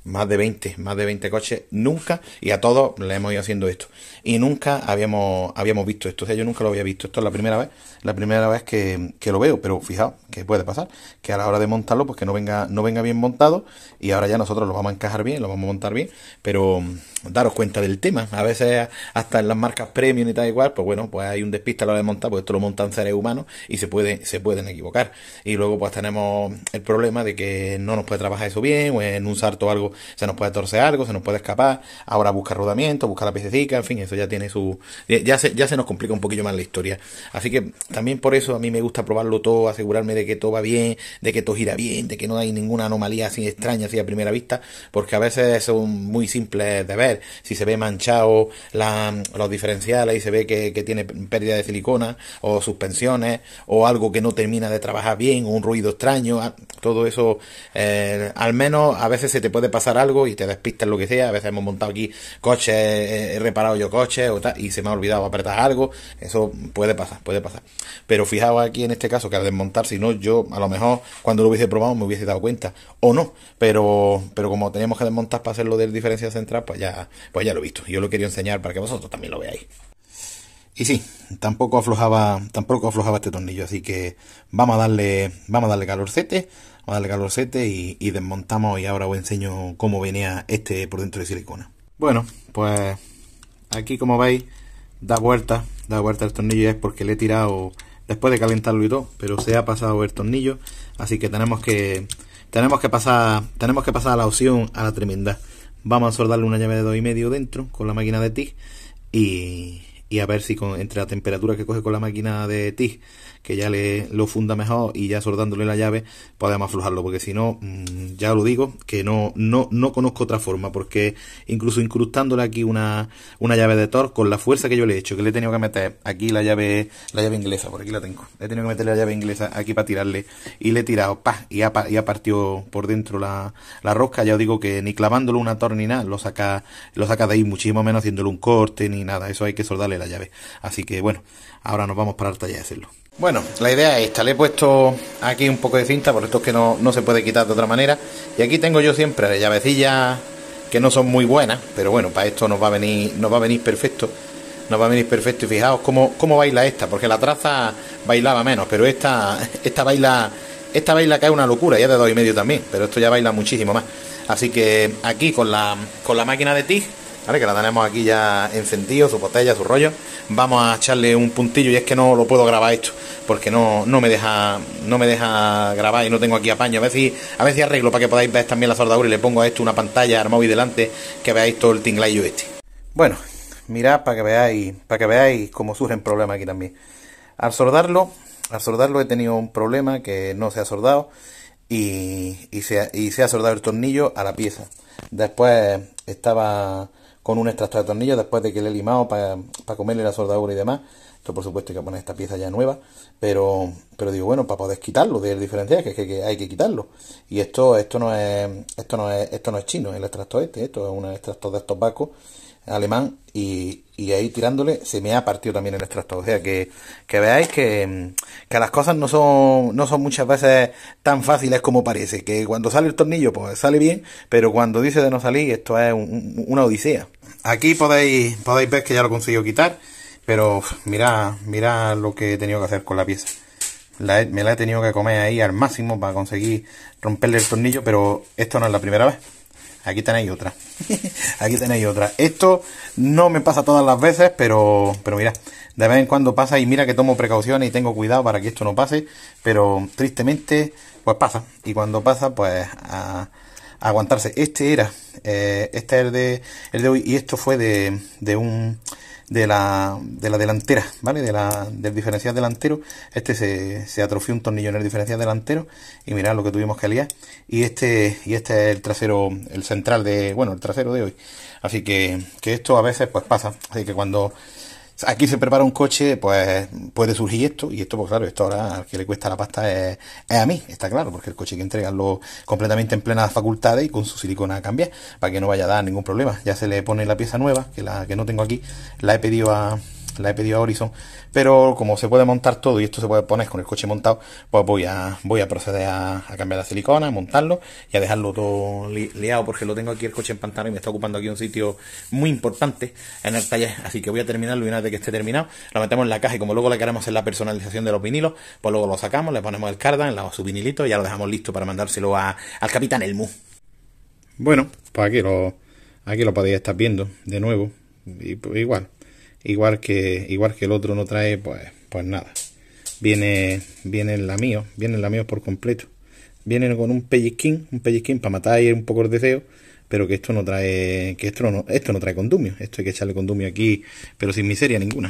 más de veinte, más de veinte coches, nunca, y a todos le hemos ido haciendo esto. Y nunca habíamos, habíamos visto esto, o sea, yo nunca lo había visto. Esto es la primera vez, la primera vez que, que lo veo, pero fijaos, que puede pasar, que a la hora de montarlo, pues que no venga, no venga bien montado, y ahora ya nosotros lo vamos a encajar bien, lo vamos a montar bien, pero daros cuenta del tema. A veces hasta en las marcas premium y tal igual, pues bueno, pues hay un despiste a la hora de montar, pues esto lo montan seres humanos y se puede, se pueden equivocar. Y luego pues tenemos el problema de que no nos puede trabajar eso bien, o en un salto o algo se nos puede torcer algo, se nos puede escapar, ahora busca rodamiento, busca la piececita, en fin, eso ya tiene su, ya se, ya se nos complica un poquillo más la historia. Así que también por eso a mí me gusta probarlo todo, asegurarme de que todo va bien, de que todo gira bien, de que no hay ninguna anomalía así extraña así a primera vista, porque a veces son muy simples de ver. Si se ve manchado la, los diferenciales y se ve que, que tiene pérdida de silicona o suspensiones o algo que no termina de trabajar bien o un ruido extraño, todo eso, eh, al menos a veces se te puede pasar algo y te despistas lo que sea. A veces hemos montado aquí coches, he reparado yo coches o tal, y se me ha olvidado apretar algo. Eso puede pasar, puede pasar. Pero fijaos aquí en este caso que al desmontar, si no, yo a lo mejor cuando lo hubiese probado me hubiese dado cuenta o no, pero pero como teníamos que desmontar para hacerlo del diferencial central, pues ya pues ya lo he visto. Yo lo quería enseñar para que vosotros también lo veáis. Y sí, tampoco aflojaba, tampoco aflojaba este tornillo, así que vamos a darle, vamos a darle calorcete, vamos a darle calorcete y, y desmontamos, y ahora os enseño cómo venía este por dentro de silicona. Bueno, pues aquí como veis, da vuelta, da vuelta el tornillo, es porque le he tirado después de calentarlo y todo, pero se ha pasado el tornillo, así que tenemos que, tenemos que pasar, tenemos que pasar a la opción a la tremenda. Vamos a soldarle una llave de dos y medio dentro con la máquina de T I G y, y a ver si con, entre la temperatura que coge con la máquina de T I G, que ya le lo funda mejor, y ya soldándole la llave podemos aflojarlo, porque si no, mmm, ya lo digo, que no, no, no conozco otra forma, porque incluso incrustándole aquí una, una llave de Torx, con la fuerza que yo le he hecho, que le he tenido que meter aquí la llave, la llave inglesa, por aquí la tengo, le he tenido que meter la llave inglesa aquí para tirarle, y le he tirado, ¡pah! y ha, y ha partido por dentro la, la rosca. Ya os digo que ni clavándole una Torx ni nada, lo saca, lo saca de ahí, muchísimo menos haciéndole un corte ni nada, eso hay que soldarle la llave. Así que bueno, ahora nos vamos para el taller a hacerlo. Bueno, la idea es esta, le he puesto aquí un poco de cinta, por esto es que no, no se puede quitar de otra manera, y aquí tengo yo siempre llavecillas que no son muy buenas, pero bueno, para esto nos va a venir, nos va a venir perfecto, nos va a venir perfecto. Y fijaos cómo, cómo baila esta, porque la traza bailaba menos, pero esta, esta baila, esta baila que es una locura, ya de dos y medio también, pero esto ya baila muchísimo más. Así que aquí con la, con la máquina de T I G, ¿vale?, que la tenemos aquí ya encendido, su botella, su rollo, vamos a echarle un puntillo, y es que no lo puedo grabar esto, porque no, no me deja no me deja grabar y no tengo aquí apaño. A ver si, a ver si arreglo para que podáis ver también la soldadura, y le pongo a esto una pantalla al móvil delante, que veáis todo el tinglaillo este. Bueno, mirad para que veáis, para que veáis cómo surgen problemas aquí también. Al soldarlo, al soldarlo he tenido un problema, que no se ha soldado, y, y, se, y se ha soldado el tornillo a la pieza. Después estaba con un extractor de tornillos, después de que le he limado para pa comerle la soldadura y demás. Esto por supuesto hay que poner esta pieza ya nueva, pero pero digo, bueno, para poder quitarlo del diferencial, que, que, que hay que quitarlo. Y esto esto no es esto no es esto no es chino, el extractor este, esto es un extractor de estos vascos alemán, y, y ahí tirándole se me ha partido también el extractor. O sea que, que veáis que, que las cosas no son, no son muchas veces tan fáciles como parece, que cuando sale el tornillo pues sale bien, pero cuando dice de no salir, esto es un, una odisea. Aquí podéis, podéis ver que ya lo he conseguido quitar, pero mirad, mirad lo que he tenido que hacer con la pieza. La he, me la he tenido que comer ahí al máximo para conseguir romperle el tornillo, pero esto no es la primera vez. Aquí tenéis otra. Aquí tenéis otra. Esto no me pasa todas las veces, pero pero mira, de vez en cuando pasa, y mira que tomo precauciones y tengo cuidado para que esto no pase, pero tristemente pues pasa. Y cuando pasa, pues a, a aguantarse. Este era, eh, este es el de, el de hoy, y esto fue de, de un... de la, de la delantera, ¿vale? De la, del diferencial delantero. Este se, se atrofió un tornillo en el diferencial delantero, y mirad lo que tuvimos que liar. Y este, y este es el trasero, el central de, bueno, el trasero de hoy. Así que, que esto a veces pues pasa. Así que cuando aquí se prepara un coche, pues puede surgir esto, y esto pues claro, esto ahora al que le cuesta la pasta es, es a mí, está claro, porque el coche hay que entregarlo completamente en plenas facultades y con su silicona a cambiar, para que no vaya a dar ningún problema. Ya se le pone la pieza nueva, que la que no tengo aquí, la he pedido a, la he pedido a Horizon, pero como se puede montar todo y esto se puede poner con el coche montado, pues voy a voy a proceder a, a cambiar la silicona, a montarlo y a dejarlo todo li, liado, porque lo tengo aquí el coche en pantano y me está ocupando aquí un sitio muy importante en el taller, así que voy a terminarlo y una vez que esté terminado lo metemos en la caja y como luego le queremos hacer la personalización de los vinilos, pues luego lo sacamos, le ponemos el cardan, su vinilito y ya lo dejamos listo para mandárselo a, al Capitán Elmu. Bueno, pues aquí lo aquí lo podéis estar viendo de nuevo y pues igual. Igual que igual que el otro no trae, pues pues nada. Viene viene en la mío, viene en la mío por completo. Viene con un pellizquín, un pellizquín para matar ahí un poco el deseo, pero que esto no trae, que esto no esto no trae condumio. Esto hay que echarle condumio aquí, pero sin miseria ninguna.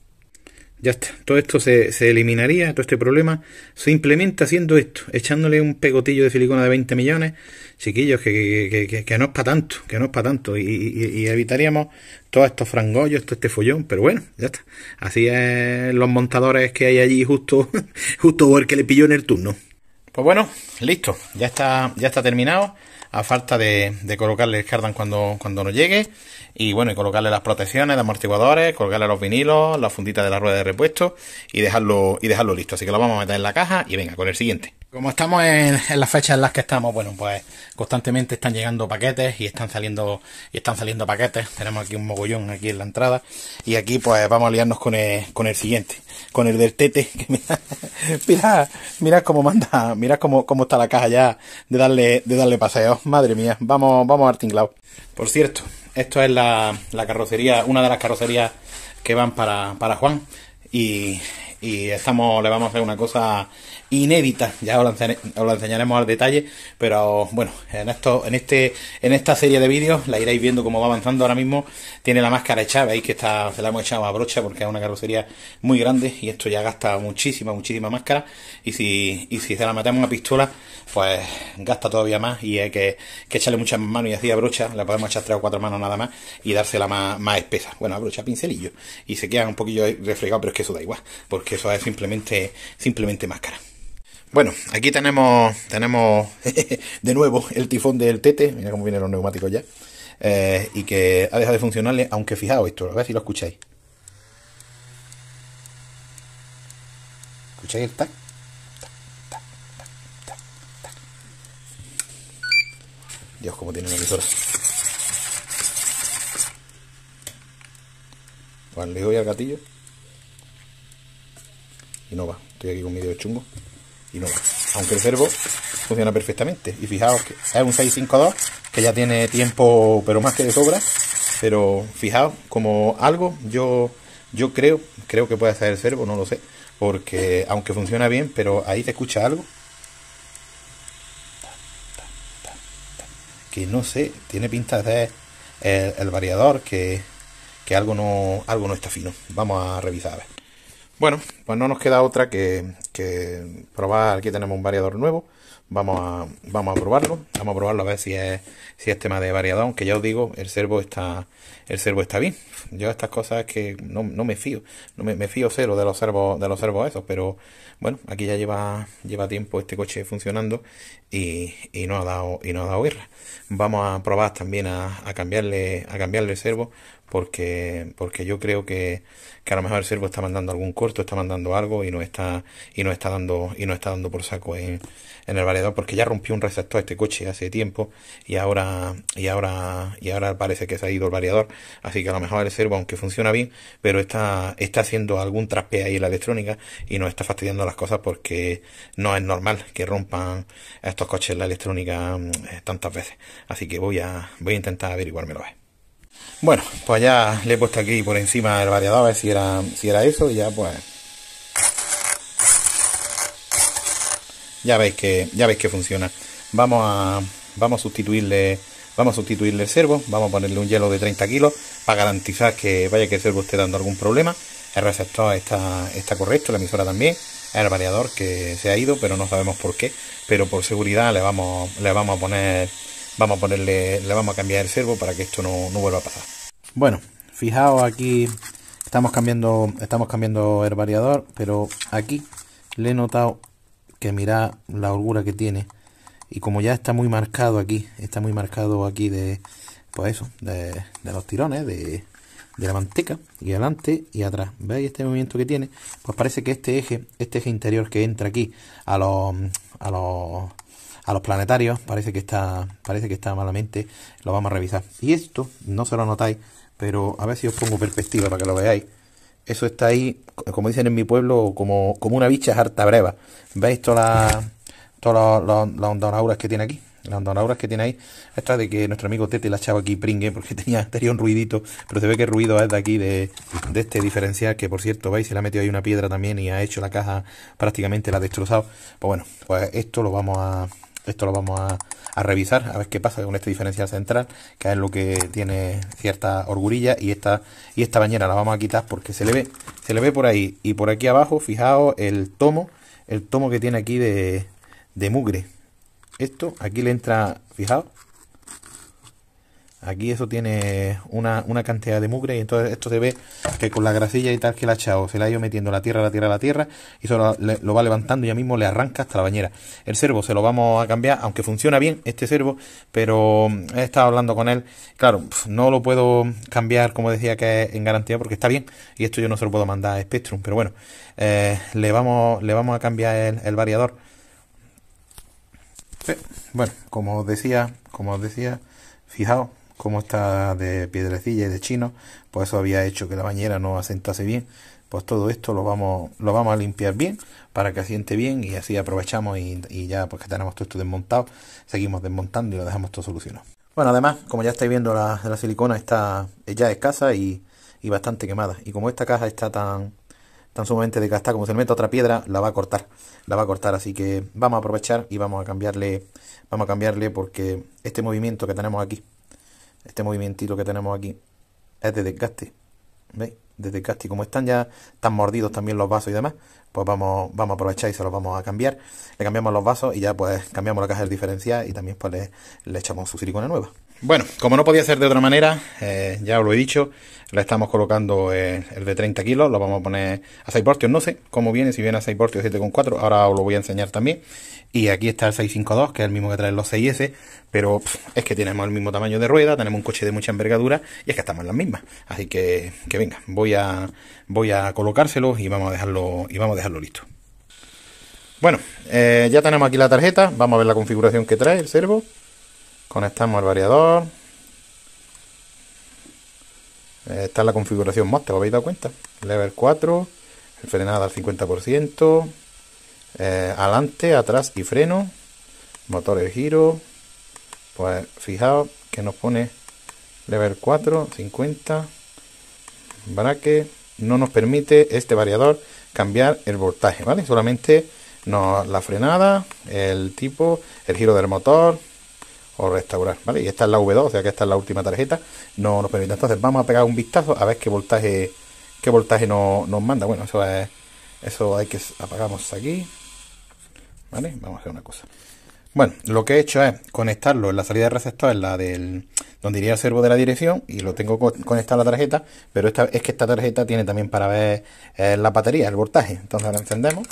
Ya está, todo esto se, se eliminaría, todo este problema, simplemente haciendo esto, echándole un pegotillo de silicona de veinte millones, chiquillos, que, que, que, que no es para tanto, que no es para tanto, y, y, y evitaríamos todos estos frangollos, todo este follón, pero bueno, ya está. Así es los montadores que hay allí justo, justo el que le pilló en el turno. Pues bueno, listo, ya está, ya está terminado, a falta de, de colocarle el cardan cuando, cuando nos llegue. Y bueno, y colocarle las protecciones de amortiguadores, colocarle los vinilos, las funditas de la rueda de repuesto y dejarlo y dejarlo listo. Así que lo vamos a meter en la caja y venga, con el siguiente. Como estamos en, en las fechas en las que estamos, bueno, pues constantemente están llegando paquetes y están saliendo y están saliendo paquetes. Tenemos aquí un mogollón aquí en la entrada y aquí pues vamos a liarnos con el, con el siguiente, con el del Tete. Que mira, mira, mira cómo manda, mira cómo, cómo está la caja ya de darle de darle paseos. Madre mía, vamos vamos al tinglao. Por cierto, esto es la, la carrocería, una de las carrocerías que van para, para Juan y, y estamos, le vamos a hacer una cosa inédita, ya os lo, enseñe, os lo enseñaremos al detalle, pero bueno, en esto, en este, en esta serie de vídeos la iréis viendo cómo va avanzando. Ahora mismo tiene la máscara hecha, veis que está, se la hemos echado a brocha porque es una carrocería muy grande y esto ya gasta muchísima, muchísima máscara y si, y si se la metemos a pistola, pues gasta todavía más y hay que, que echarle muchas manos y así a brocha, le podemos echar tres o cuatro manos nada más y dársela más, más espesa. Bueno, a brocha, pincelillo y se queda un poquillo refregado, pero es que eso da igual, porque eso es simplemente, simplemente máscara. Bueno, aquí tenemos tenemos de nuevo el tifón del Tete, mira cómo vienen los neumáticos ya, eh, y que ha dejado de funcionarle, aunque fijaos esto, a ver si lo escucháis. ¿Escucháis el tac? Tac, tac, tac, tac. Dios, cómo tiene una emisora. Pues le doy al gatillo y no va. Estoy aquí con mi dedo chungo y no va. Aunque el servo funciona perfectamente. Y fijaos que es un seiscientos cincuenta y dos que ya tiene tiempo, pero más que de sobra. Pero fijaos, como algo, yo yo creo, creo que puede hacer el servo, no lo sé. Porque aunque funciona bien, pero ahí se escucha algo. Que no sé, tiene pinta de ser el, el variador, que, que algo no, algo no está fino. Vamos a revisar a ver. Bueno, pues no nos queda otra que, que probar. Aquí tenemos un variador nuevo. Vamos a, vamos a probarlo. Vamos a probarlo a ver si es, si es tema de variador. Aunque ya os digo, el servo está, el servo está bien. Yo estas cosas es que no, no me fío. No me, me fío cero de los servos, de los servos esos. Pero bueno, aquí ya lleva, lleva tiempo este coche funcionando y, y no ha dado, y no ha dado guerra. Vamos a probar también a, a cambiarle, a cambiarle el servo. Porque, porque yo creo que, que a lo mejor el servo está mandando algún corto, está mandando algo y no está, y no está dando, y no está dando por saco en, en el variador, porque ya rompió un receptor este coche hace tiempo y ahora, y ahora, y ahora parece que se ha ido el variador, así que a lo mejor el servo, aunque funciona bien, pero está, está haciendo algún traspeo ahí en la electrónica y nos está fastidiando las cosas porque no es normal que rompan estos coches en la electrónica eh, tantas veces. Así que voy a, voy a intentar averiguármelo. Bueno, pues ya le he puesto aquí por encima el variador a ver si era, si era eso y ya pues ya veis que ya veis que funciona. Vamos a vamos a sustituirle vamos a sustituirle el servo, vamos a ponerle un hielo de treinta kilos para garantizar que vaya que el servo esté dando algún problema. El receptor está está correcto, la emisora también. Es el variador que se ha ido, pero no sabemos por qué, pero por seguridad le vamos le vamos a poner Vamos a ponerle, le vamos a cambiar el servo para que esto no, no vuelva a pasar. Bueno, fijaos aquí, estamos cambiando, estamos cambiando el variador, pero aquí le he notado que mirad la holgura que tiene. Y como ya está muy marcado aquí, está muy marcado aquí de, pues eso, de, de los tirones, de, de la manteca, y adelante y atrás. ¿Veis este movimiento que tiene? Pues parece que este eje, este eje interior que entra aquí a los a los a los planetarios, parece que está parece que está malamente. Lo vamos a revisar. Y esto no se lo notáis, pero a ver si os pongo perspectiva para que lo veáis. Eso está ahí, como dicen en mi pueblo, como, como una bicha harta breva. ¿Veis todas las todas las, las ondonauras que tiene aquí? Las ondonauras que tiene ahí. Esta de que nuestro amigo Tete la echaba aquí pringue, porque tenía, tenía un ruidito, pero se ve que el ruido es de aquí, de, de este diferencial, que por cierto, veis, se le ha metido ahí una piedra también y ha hecho la caja, prácticamente la ha destrozado. Pues bueno, pues esto lo vamos a... Esto lo vamos a, a revisar, a ver qué pasa con este diferencial central, que es lo que tiene cierta orgurilla, y esta y esta bañera la vamos a quitar porque se le ve se le ve por ahí, y por aquí abajo, fijaos el tomo, el tomo que tiene aquí de, de mugre. Esto, aquí le entra, fijaos, aquí eso tiene una, una cantidad de mugre, y entonces esto se ve que con la grasilla y tal que le ha echado, se le ha ido metiendo la tierra, la tierra, la tierra, y eso lo, le, lo va levantando y ya mismo le arranca hasta la bañera. El servo se lo vamos a cambiar, aunque funciona bien este servo, pero he estado hablando con él, claro, no lo puedo cambiar, como decía, que es en garantía, porque está bien, y esto yo no se lo puedo mandar a Spectrum, pero bueno, eh, le vamos le vamos a cambiar el, el variador. Bueno, como os decía, como os decía, fijaos cómo está de piedrecilla y de chino, pues eso había hecho que la bañera no asentase bien. Pues todo esto lo vamos lo vamos a limpiar bien para que asiente bien, y así aprovechamos y, y ya pues que tenemos todo esto desmontado, seguimos desmontando y lo dejamos todo solucionado. Bueno, además, como ya estáis viendo, la, la silicona está ya escasa y, y bastante quemada, y como esta caja está tan tan sumamente desgastada, como se le mete otra piedra, la va a cortar, la va a cortar, así que vamos a aprovechar y vamos a cambiarle, vamos a cambiarle porque este movimiento que tenemos aquí, este movimientito que tenemos aquí es de desgaste, ¿veis? De desgaste, y como están ya tan mordidos también los vasos y demás, pues vamos, vamos a aprovechar y se los vamos a cambiar. Le cambiamos los vasos y ya pues cambiamos la caja del diferencial, y también pues le, le echamos su silicona nueva. Bueno, como no podía ser de otra manera, eh, ya os lo he dicho, le estamos colocando eh, el de treinta kilos, lo vamos a poner a seis voltios, no sé cómo viene, si viene a seis voltios siete coma cuatro, ahora os lo voy a enseñar también. Y aquí está el seiscientos cincuenta y dos, que es el mismo que traen los seis ese, pero pff, es que tenemos el mismo tamaño de rueda, tenemos un coche de mucha envergadura, y es que estamos en las mismas. Así que, que venga, voy a, voy a colocárselo y vamos a dejarlo, y vamos a dejarlo listo. Bueno, eh, ya tenemos aquí la tarjeta, vamos a ver la configuración que trae el servo. Conectamos el variador. Eh, está en la configuración Monster, ¿os habéis dado cuenta? Level cuatro, el frenada al cincuenta por ciento, eh, adelante, atrás y freno, motor de giro. Pues fijaos que nos pone level cuatro, cincuenta, braque. No nos permite este variador cambiar el voltaje, ¿vale? Solamente nos, la frenada, el tipo, el giro del motor o restaurar, ¿vale? Y esta es la V dos, o sea que esta es la última tarjeta, no nos permite. Entonces vamos a pegar un vistazo a ver qué voltaje qué voltaje no, nos manda. Bueno, eso es eso hay que apagamos aquí, ¿vale? Vamos a hacer una cosa. Bueno, lo que he hecho es conectarlo en la salida de receptor, en la del donde iría el servo de la dirección, y lo tengo conectado a la tarjeta, pero esta es que esta tarjeta tiene también para ver eh, la batería, el voltaje. Entonces la encendemos.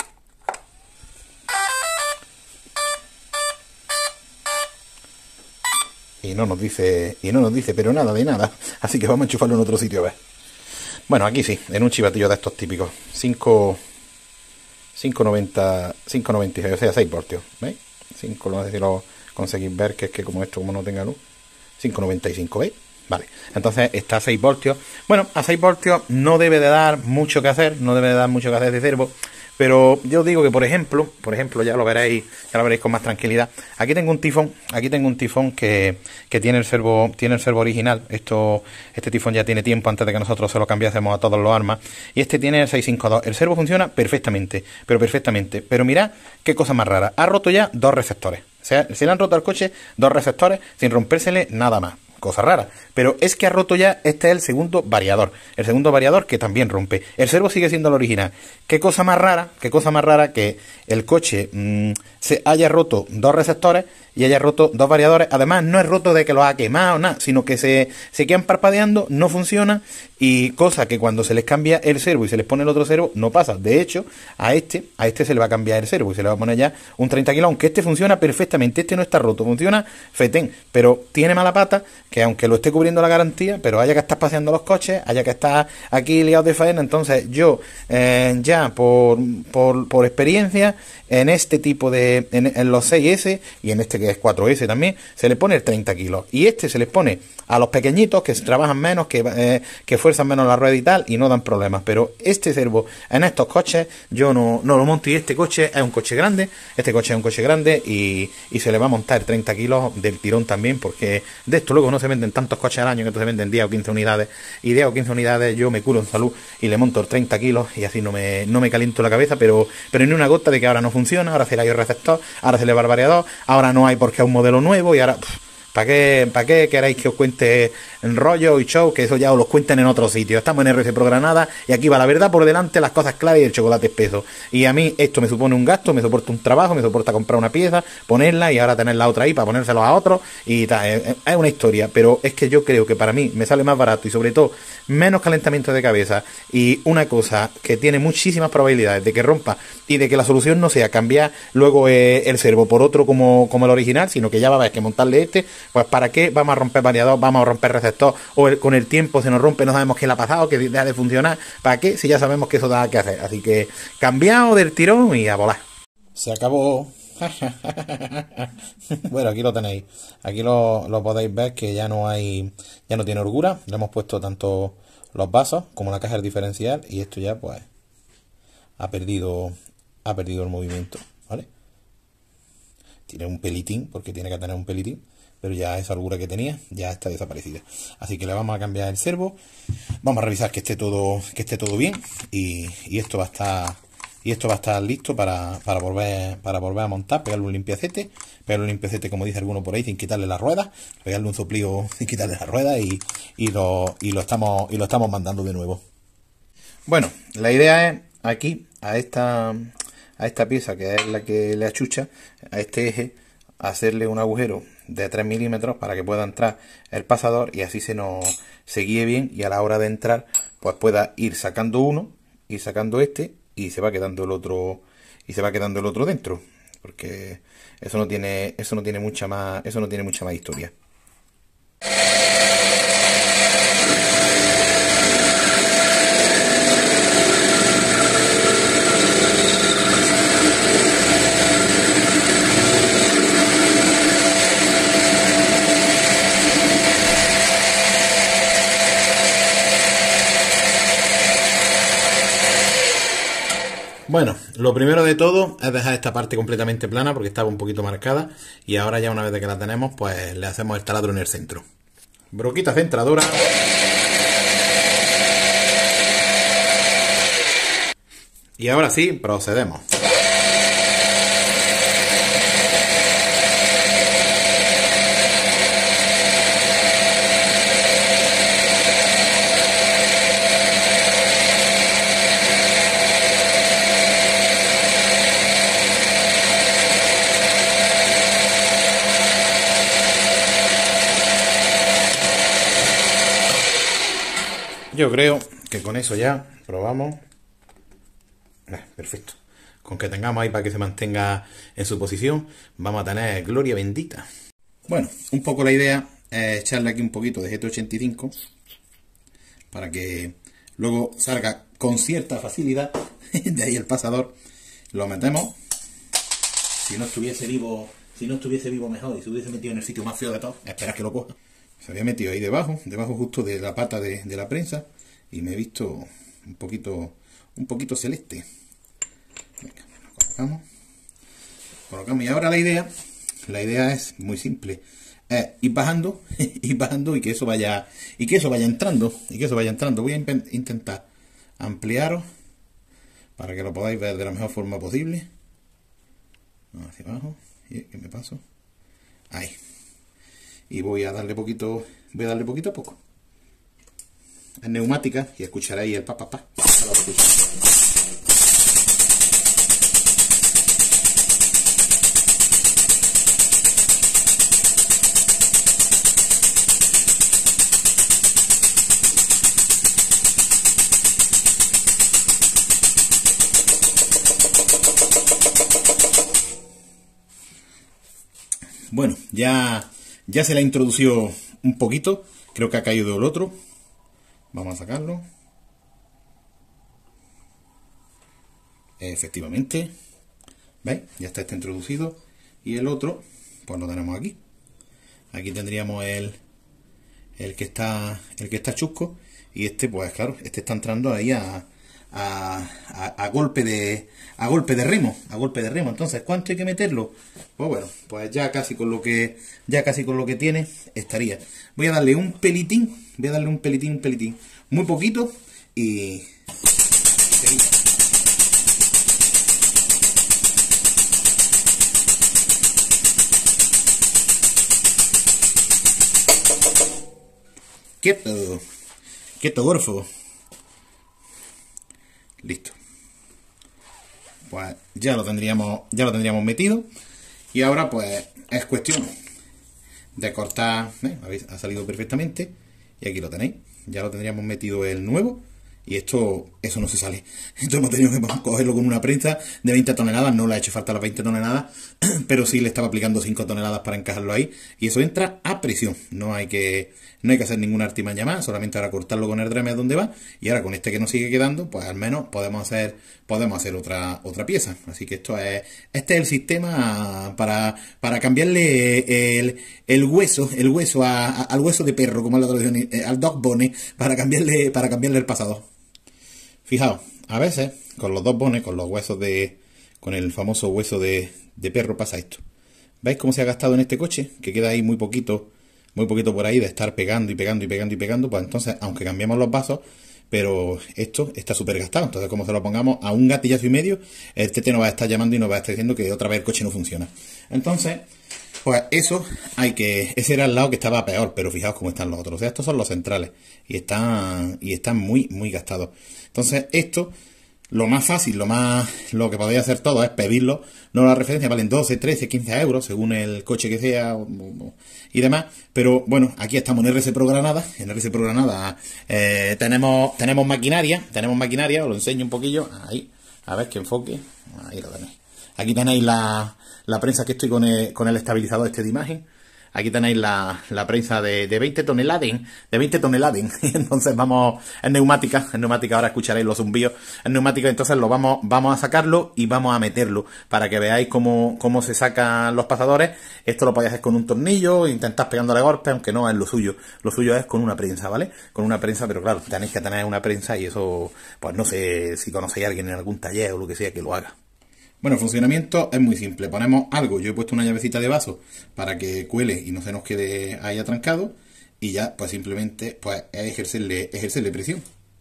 Y no nos dice, y no nos dice, pero nada de nada. Así que vamos a enchufarlo en otro sitio a ver. Bueno, aquí sí, en un chivatillo de estos típicos. cinco, cinco noventa, cinco noventa y seis, o sea, seis voltios. ¿Veis? cinco, no sé si lo conseguís ver, que es que como esto, como no tenga luz. cinco noventa y cinco, ¿veis? Vale, entonces está a seis voltios. Bueno, a seis voltios no debe de dar mucho que hacer, no debe de dar mucho que hacer de servo. Pero yo digo que, por ejemplo, por ejemplo, ya lo veréis, ya lo veréis con más tranquilidad. Aquí tengo un tifón, aquí tengo un tifón que, que tiene el servo, tiene el servo original. Esto, este tifón ya tiene tiempo antes de que nosotros se lo cambiásemos a todos los armas. Y este tiene el seiscientos cincuenta y dos. El servo funciona perfectamente, pero perfectamente. Pero mirad qué cosa más rara. Ha roto ya dos receptores. O sea, se le han roto al coche dos receptores sin rompérsele nada más. Cosa rara, pero es que ha roto ya, este es el segundo variador, el segundo variador que también rompe. El servo sigue siendo el original. Qué cosa más rara, qué cosa más rara que el coche mmm, se haya roto dos receptores y haya roto dos variadores. Además, no es roto de que los ha quemado, nada, sino que se, se quedan parpadeando, no funciona, y cosa que cuando se les cambia el servo y se les pone el otro servo, no pasa. De hecho, a este, a este se le va a cambiar el servo y se le va a poner ya un treinta kilos, aunque este funciona perfectamente, este no está roto, funciona fetén, pero tiene mala pata, que aunque lo esté cubriendo la garantía, pero haya que estar paseando los coches, haya que estar aquí liados de faena. Entonces yo, eh, ya por, por, por experiencia, en este tipo de, en, en los seis ese y en este que es cuatro ese también, se le pone el treinta kilos, y este se les pone a los pequeñitos que trabajan menos, que, eh, que fuerzan menos la rueda y tal, y no dan problemas. Pero este servo en estos coches yo no, no lo monto, y este coche es un coche grande, este coche es un coche grande y, y se le va a montar treinta kilos del tirón también, porque de esto luego no se venden tantos coches al año, que entonces se venden diez o quince unidades, y diez o quince unidades yo me curo en salud y le monto treinta kilos, y así no me, no me caliento la cabeza, pero, pero ni una gota de que ahora no funciona, ahora se le ha ido el receptor, ahora se le va el variador, ahora no hay porque es un modelo nuevo, y ahora... ¿Para qué, ¿Para qué queréis que os cuente en rollo y show? Que eso ya os los cuenten en otro sitio. Estamos en R C Pro Granada y aquí va la verdad por delante, las cosas claras y el chocolate espeso. Y a mí esto me supone un gasto, me soporta un trabajo, me soporta comprar una pieza, ponerla y ahora tener la otra ahí para ponérselo a otros y tal. Es una historia, pero es que yo creo que para mí me sale más barato y sobre todo menos calentamiento de cabeza, y una cosa que tiene muchísimas probabilidades de que rompa y de que la solución no sea cambiar luego eh, el servo por otro como, como el original, sino que ya va a haber que montarle este. Pues ¿para qué vamos a romper variador, vamos a romper receptor, o el, con el tiempo se nos rompe, no sabemos qué le ha pasado, que deja de funcionar? ¿Para qué? Si ya sabemos que eso da que hacer. Así que cambiado del tirón y a volar. Se acabó. Bueno, aquí lo tenéis. Aquí lo, lo podéis ver que ya no hay, ya no tiene holgura. Le hemos puesto tanto los vasos como la caja del diferencial, y esto ya pues ha perdido, ha perdido el movimiento, ¿vale? Tiene un pelitín, porque tiene que tener un pelitín, pero ya esa holgura que tenía ya está desaparecida. Así que le vamos a cambiar el servo, vamos a revisar que esté todo, que esté todo bien, y, y esto va a estar, y esto va a estar listo para, para volver, para volver a montar, pegarle un limpiacete, pegarle un limpiacete, como dice alguno por ahí, sin quitarle las ruedas, pegarle un soplío sin quitarle las ruedas, y, y lo, y lo estamos, y lo estamos mandando de nuevo. Bueno, la idea es aquí, a esta, a esta pieza que es la que le achucha, a este eje, hacerle un agujero de tres milímetros para que pueda entrar el pasador, y así se nos se guíe bien, y a la hora de entrar pues pueda ir sacando uno, ir sacando este, y se va quedando el otro, y se va quedando el otro dentro, porque eso no tiene eso no tiene mucha más eso no tiene mucha más historia. Bueno, lo primero de todo es dejar esta parte completamente plana porque estaba un poquito marcada, y ahora ya una vez de que la tenemos pues le hacemos el taladro en el centro. Broquita centradora. Y ahora sí, procedemos. Yo creo que con eso ya probamos. Eh, perfecto. Con que tengamos ahí para que se mantenga en su posición, vamos a tener gloria bendita. Bueno, un poco la idea es echarle aquí un poquito de G T ochenta y cinco para que luego salga con cierta facilidad. De ahí el pasador. Lo metemos. Si no estuviese vivo, si no estuviese vivo mejor y se hubiese metido en el sitio más feo de todos, espera que lo coja. Se había metido ahí debajo, debajo justo de la pata de, de la prensa, y me he visto un poquito, un poquito celeste. Venga, lo colocamos. Colocamos, y ahora la idea, la idea es muy simple, es ir bajando, ir bajando y que eso vaya, y que eso vaya entrando, y que eso vaya entrando. Voy a intentar ampliaros para que lo podáis ver de la mejor forma posible. Hacia abajo, y que me paso, ahí. Y voy a darle poquito, voy a darle poquito a poco. Es neumática y escucharéis el pa pa pa. Bueno, ya, ya se le ha introducido un poquito. Creo que ha caído el otro. Vamos a sacarlo. Efectivamente. ¿Veis? Ya está este introducido. Y el otro, pues lo tenemos aquí. Aquí tendríamos el, el que está, el que está chusco. Y este, pues claro, este está entrando ahí a, a, a, a golpe de a golpe de remo, a golpe de remo. Entonces, ¿cuánto hay que meterlo? Pues bueno, pues ya casi con lo que ya casi con lo que tiene estaría. Voy a darle un pelitín, voy a darle un pelitín, un pelitín, muy poquito y seguimos. Quieto, quieto, gorfo. Listo. Pues ya lo tendríamos, ya lo tendríamos metido. Y ahora pues es cuestión de cortar. ¿eh? ¿Veis? Ha salido perfectamente. Y aquí lo tenéis. Ya lo tendríamos metido el nuevo. Y esto, eso no se sale. Esto hemos tenido que cogerlo con una prensa de veinte toneladas. No le ha hecho falta las veinte toneladas. Pero sí le estaba aplicando cinco toneladas para encajarlo ahí. Y eso entra a presión. No hay que, no hay que hacer ninguna artimaña más. Solamente ahora cortarlo con el Dremel donde va. Y ahora con este que nos sigue quedando, pues al menos podemos hacer, podemos hacer otra, otra pieza. Así que esto es, este es el sistema para, para cambiarle el, el hueso, el hueso a, a, al hueso de perro, como es la traducción, al dog bone, para cambiarle, para cambiarle el pasador. Fijaos, a veces con los dos bones, con los huesos de, con el famoso hueso de, de perro pasa esto. ¿Veis cómo se ha gastado en este coche? Que queda ahí muy poquito, muy poquito por ahí de estar pegando y pegando y pegando y pegando. Pues entonces, aunque cambiamos los vasos, pero esto está súper gastado. Entonces, como se lo pongamos a un gatillazo y medio, el tete nos va a estar llamando y nos va a estar diciendo que otra vez el coche no funciona. Entonces, pues eso hay que... Ese era el lado que estaba peor, pero fijaos cómo están los otros. O sea, estos son los centrales y están, y están muy, muy gastados. Entonces, esto, lo más fácil, lo más lo que podéis hacer todo es pedirlo. No la referencia, valen doce, trece, quince euros, según el coche que sea y demás. Pero bueno, aquí estamos en R S Pro Granada. En R S Pro Granada eh, tenemos, tenemos maquinaria, tenemos maquinaria, os lo enseño un poquillo. Ahí, a ver que enfoque. Ahí lo tenéis. Aquí tenéis la, la prensa que estoy con el, con el estabilizador este de imagen. Aquí tenéis la, la prensa de, de veinte toneladas, de veinte toneladas. Entonces vamos, es neumática, es neumática, ahora escucharéis los zumbidos, es neumática, entonces lo vamos, vamos a sacarlo y vamos a meterlo para que veáis cómo, cómo se sacan los pasadores. Esto lo podéis hacer con un tornillo, intentad pegándole golpes, aunque no es lo suyo. Lo suyo es con una prensa, ¿vale? Con una prensa, pero claro, tenéis que tener una prensa y eso, pues no sé si conocéis a alguien en algún taller o lo que sea que lo haga. Bueno, el funcionamiento es muy simple. Ponemos algo, yo he puesto una llavecita de vaso para que cuele y no se nos quede ahí atrancado. Y ya, pues simplemente pues, es ejercerle, ejercerle presión.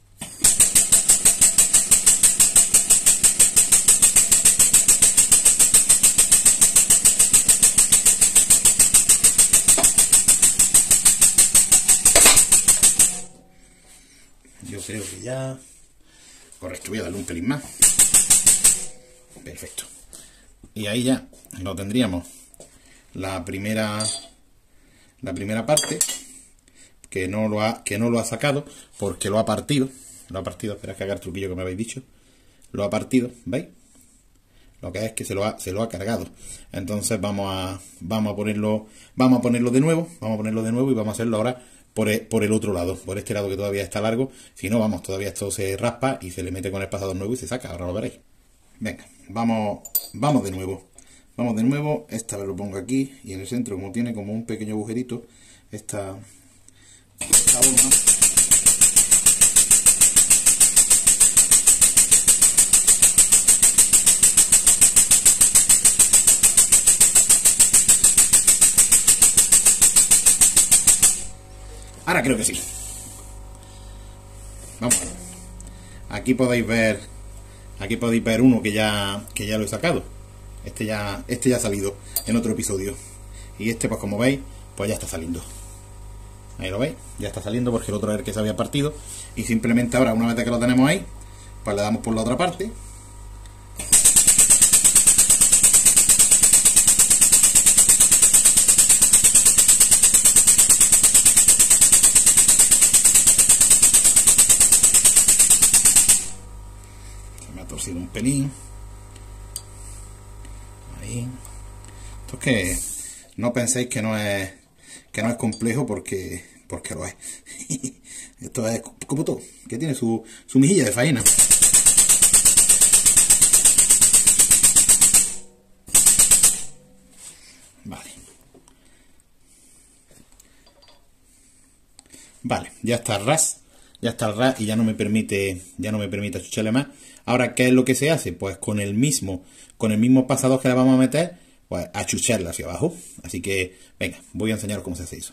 Yo creo que ya... Correcto, voy a darle un pelín más. Perfecto. Y ahí ya lo tendríamos la primera la primera parte que no lo ha que no lo ha sacado porque lo ha partido. Lo ha partido, espera que haga el truquillo que me habéis dicho. Lo ha partido, ¿veis? Lo que es que se lo ha se lo ha cargado. Entonces vamos a vamos a ponerlo vamos a ponerlo de nuevo, vamos a ponerlo de nuevo y vamos a hacerlo ahora por el, por el otro lado, por este lado que todavía está largo. Si no, vamos, todavía esto se raspa y se le mete con el pasador nuevo y se saca, ahora lo veréis. Venga, vamos, vamos de nuevo. Vamos de nuevo. Esta vez lo pongo aquí y en el centro, como tiene como un pequeño agujerito, esta, esta bomba. Ahora creo que sí. Vamos. Aquí podéis ver. Aquí podéis ver uno que ya, que ya lo he sacado. Este ya, este ya ha salido en otro episodio. Y este, pues como veis, pues ya está saliendo. Ahí lo veis, ya está saliendo porque el otro era el que se había partido. Y simplemente ahora, una vez que lo tenemos ahí, pues le damos por la otra parte. Torcido un pelín ahí. Esto es que No penséis que no es que no es complejo porque porque lo es. Esto es como todo, que tiene su, su mejilla de faena. Vale. Vale, ya está el ras. Ya está el ras y ya no me permite ya no me permite achucharle más. Ahora, ¿qué es lo que se hace? Pues con el mismo con el mismo pasador que le vamos a meter, pues achucharla hacia abajo. Así que, venga, voy a enseñaros cómo se hace eso.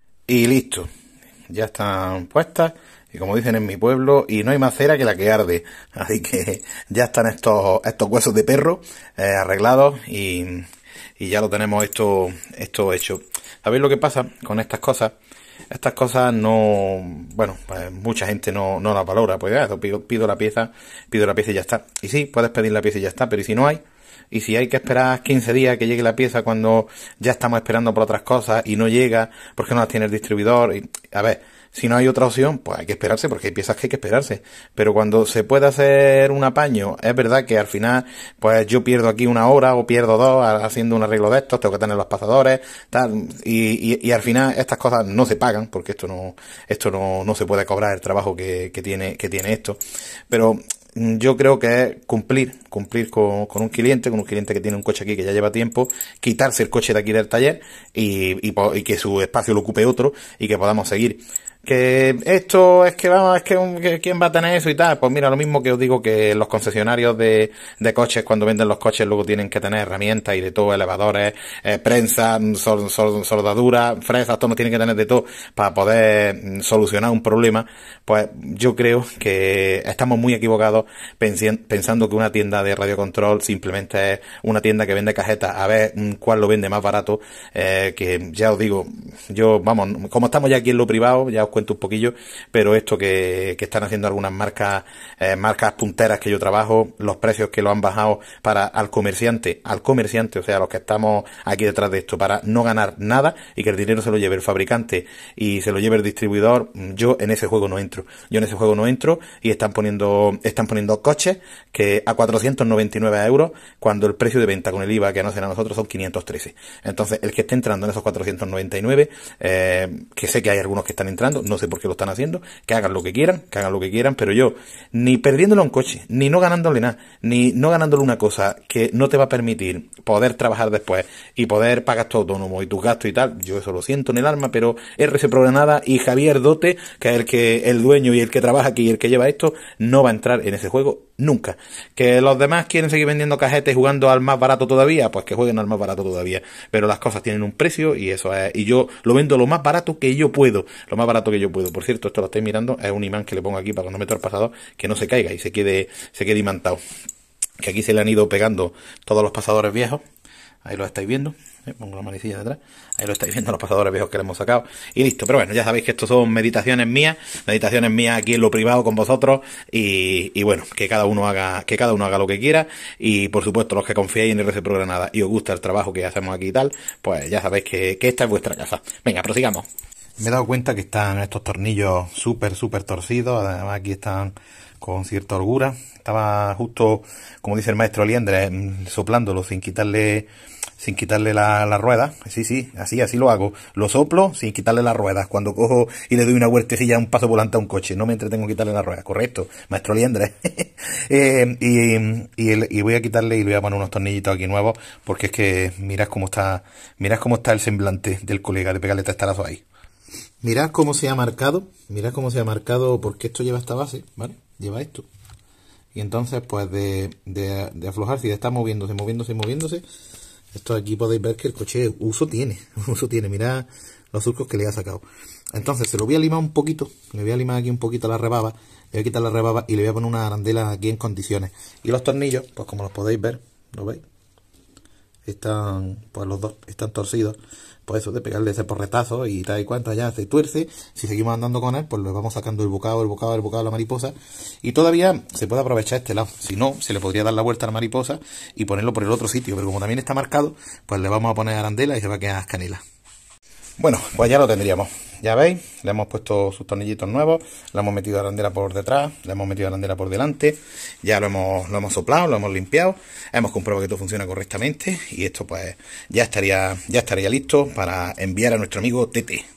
Y listo. Ya están puestas. Y como dicen en mi pueblo, y no hay más cera que la que arde. Así que ya están estos estos huesos de perro eh, arreglados y, y ya lo tenemos esto, esto hecho. ¿Sabéis lo que pasa con estas cosas? Estas cosas no, bueno, pues mucha gente no, no las valora, pues ya, pido, pido la pieza, pido la pieza y ya está. Y sí, puedes pedir la pieza y ya está, pero ¿y si no hay? Y si hay que esperar quince días que llegue la pieza cuando ya estamos esperando por otras cosas y no llega, porque no las tiene el distribuidor, y, a ver, si no hay otra opción, pues hay que esperarse, porque hay piezas que hay que esperarse. Pero cuando se puede hacer un apaño, es verdad que al final, pues yo pierdo aquí una hora o pierdo dos haciendo un arreglo de estos, tengo que tener los pasadores, tal, y, y, y al final estas cosas no se pagan, porque esto no, esto no, no se puede cobrar el trabajo que, que tiene, que tiene esto. Pero yo creo que es cumplir, cumplir con, con un cliente, con un cliente que tiene un coche aquí que ya lleva tiempo, quitarse el coche de aquí del taller y, y, y que su espacio lo ocupe otro y que podamos seguir. Que esto es que vamos, es que, un, que quién va a tener eso y tal, pues mira, lo mismo que os digo que los concesionarios de, de coches cuando venden los coches luego tienen que tener herramientas y de todo, elevadores, eh, prensa, sol, sol, soldadura, fresas, todo, tienen que tener de todo para poder solucionar un problema. Pues yo creo que estamos muy equivocados pensando que una tienda de radiocontrol simplemente es una tienda que vende cajetas a ver cuál lo vende más barato, eh, que ya os digo, yo, vamos, como estamos ya aquí en lo privado, ya os cuento un poquillo, pero esto que, que están haciendo algunas marcas, eh, marcas punteras que yo trabajo, los precios que lo han bajado para al comerciante, al comerciante, o sea, los que estamos aquí detrás de esto, para no ganar nada y que el dinero se lo lleve el fabricante y se lo lleve el distribuidor, yo en ese juego no entro. Yo en ese juego no entro y están poniendo, están poniendo coches que a cuatrocientos noventa y nueve euros, cuando el precio de venta con el I V A que nos hacen a nosotros son quinientos trece. Entonces, el que esté entrando en esos cuatrocientos noventa y nueve, eh, que sé que hay algunos que están entrando, no sé por qué lo están haciendo, que hagan lo que quieran, que hagan lo que quieran, pero yo, ni perdiéndolo en coche, ni no ganándole nada, ni no ganándole una cosa que no te va a permitir poder trabajar después y poder pagar tu autónomo y tus gastos y tal, yo eso lo siento en el alma, pero R C Progranada y Javier Dote, que es el que, el dueño y el que trabaja aquí y el que lleva esto, no va a entrar en ese juego nunca. Que los demás quieren seguir vendiendo cajetes jugando al más barato todavía, pues que jueguen al más barato todavía, pero las cosas tienen un precio y eso es, y yo lo vendo lo más barato que yo puedo, lo más barato que yo puedo. Por cierto, esto lo estáis mirando, es un imán que le pongo aquí para cuando meto el pasador que no se caiga y se quede, se quede imantado, que aquí se le han ido pegando todos los pasadores viejos. Ahí lo estáis viendo, eh, pongo la manecilla detrás, ahí lo estáis viendo los pasadores viejos que le hemos sacado y listo. Pero bueno, ya sabéis que esto son meditaciones mías, meditaciones mías aquí en lo privado con vosotros y, y bueno, que cada uno haga, que cada uno haga lo que quiera y por supuesto los que confiéis en R C Progranada y os gusta el trabajo que hacemos aquí y tal, pues ya sabéis que, que esta es vuestra casa. Venga, prosigamos. Me he dado cuenta que están estos tornillos súper, súper torcidos, además aquí están con cierta holgura. Estaba justo, como dice el maestro Liendres, soplándolo sin quitarle sin quitarle la, la rueda. Sí, sí, así, así lo hago. Lo soplo sin quitarle las ruedas. Cuando cojo y le doy una vueltecilla, un paso volante a un coche, no me entretengo en quitarle las ruedas. Correcto, maestro Liendres. eh, y, y, el, y voy a quitarle y le voy a poner unos tornillitos aquí nuevos, porque es que mirad cómo está, mirad cómo está el semblante del colega de pegarle testarazos ahí. Mirad cómo se ha marcado, mirad cómo se ha marcado, porque esto lleva esta base, ¿vale? Lleva esto. Y entonces, pues de, de, de aflojarse y de estar moviéndose, moviéndose, moviéndose, esto aquí podéis ver que el coche uso tiene, uso tiene, mirad los surcos que le ha sacado. Entonces se lo voy a limar un poquito, le voy a limar aquí un poquito la rebaba, le voy a quitar la rebaba y le voy a poner una arandela aquí en condiciones. Y los tornillos, pues como los podéis ver, ¿lo veis? Están, pues los dos están torcidos. Pues eso, de pegarle ese porretazo y tal y cuanta ya se tuerce. Si seguimos andando con él, pues le vamos sacando el bocado, el bocado, el bocado a la mariposa. Y todavía se puede aprovechar este lado. Si no, se le podría dar la vuelta a la mariposa y ponerlo por el otro sitio. Pero como también está marcado, pues le vamos a poner arandela y se va a quedar canela. Bueno, pues ya lo tendríamos. ya veis, le hemos puesto sus tornillitos nuevos, le hemos metido la arandela por detrás, le hemos metido la arandela por delante, ya lo hemos, lo hemos soplado, lo hemos limpiado, hemos comprobado que todo funciona correctamente y esto pues ya estaría, ya estaría listo para enviar a nuestro amigo Tete.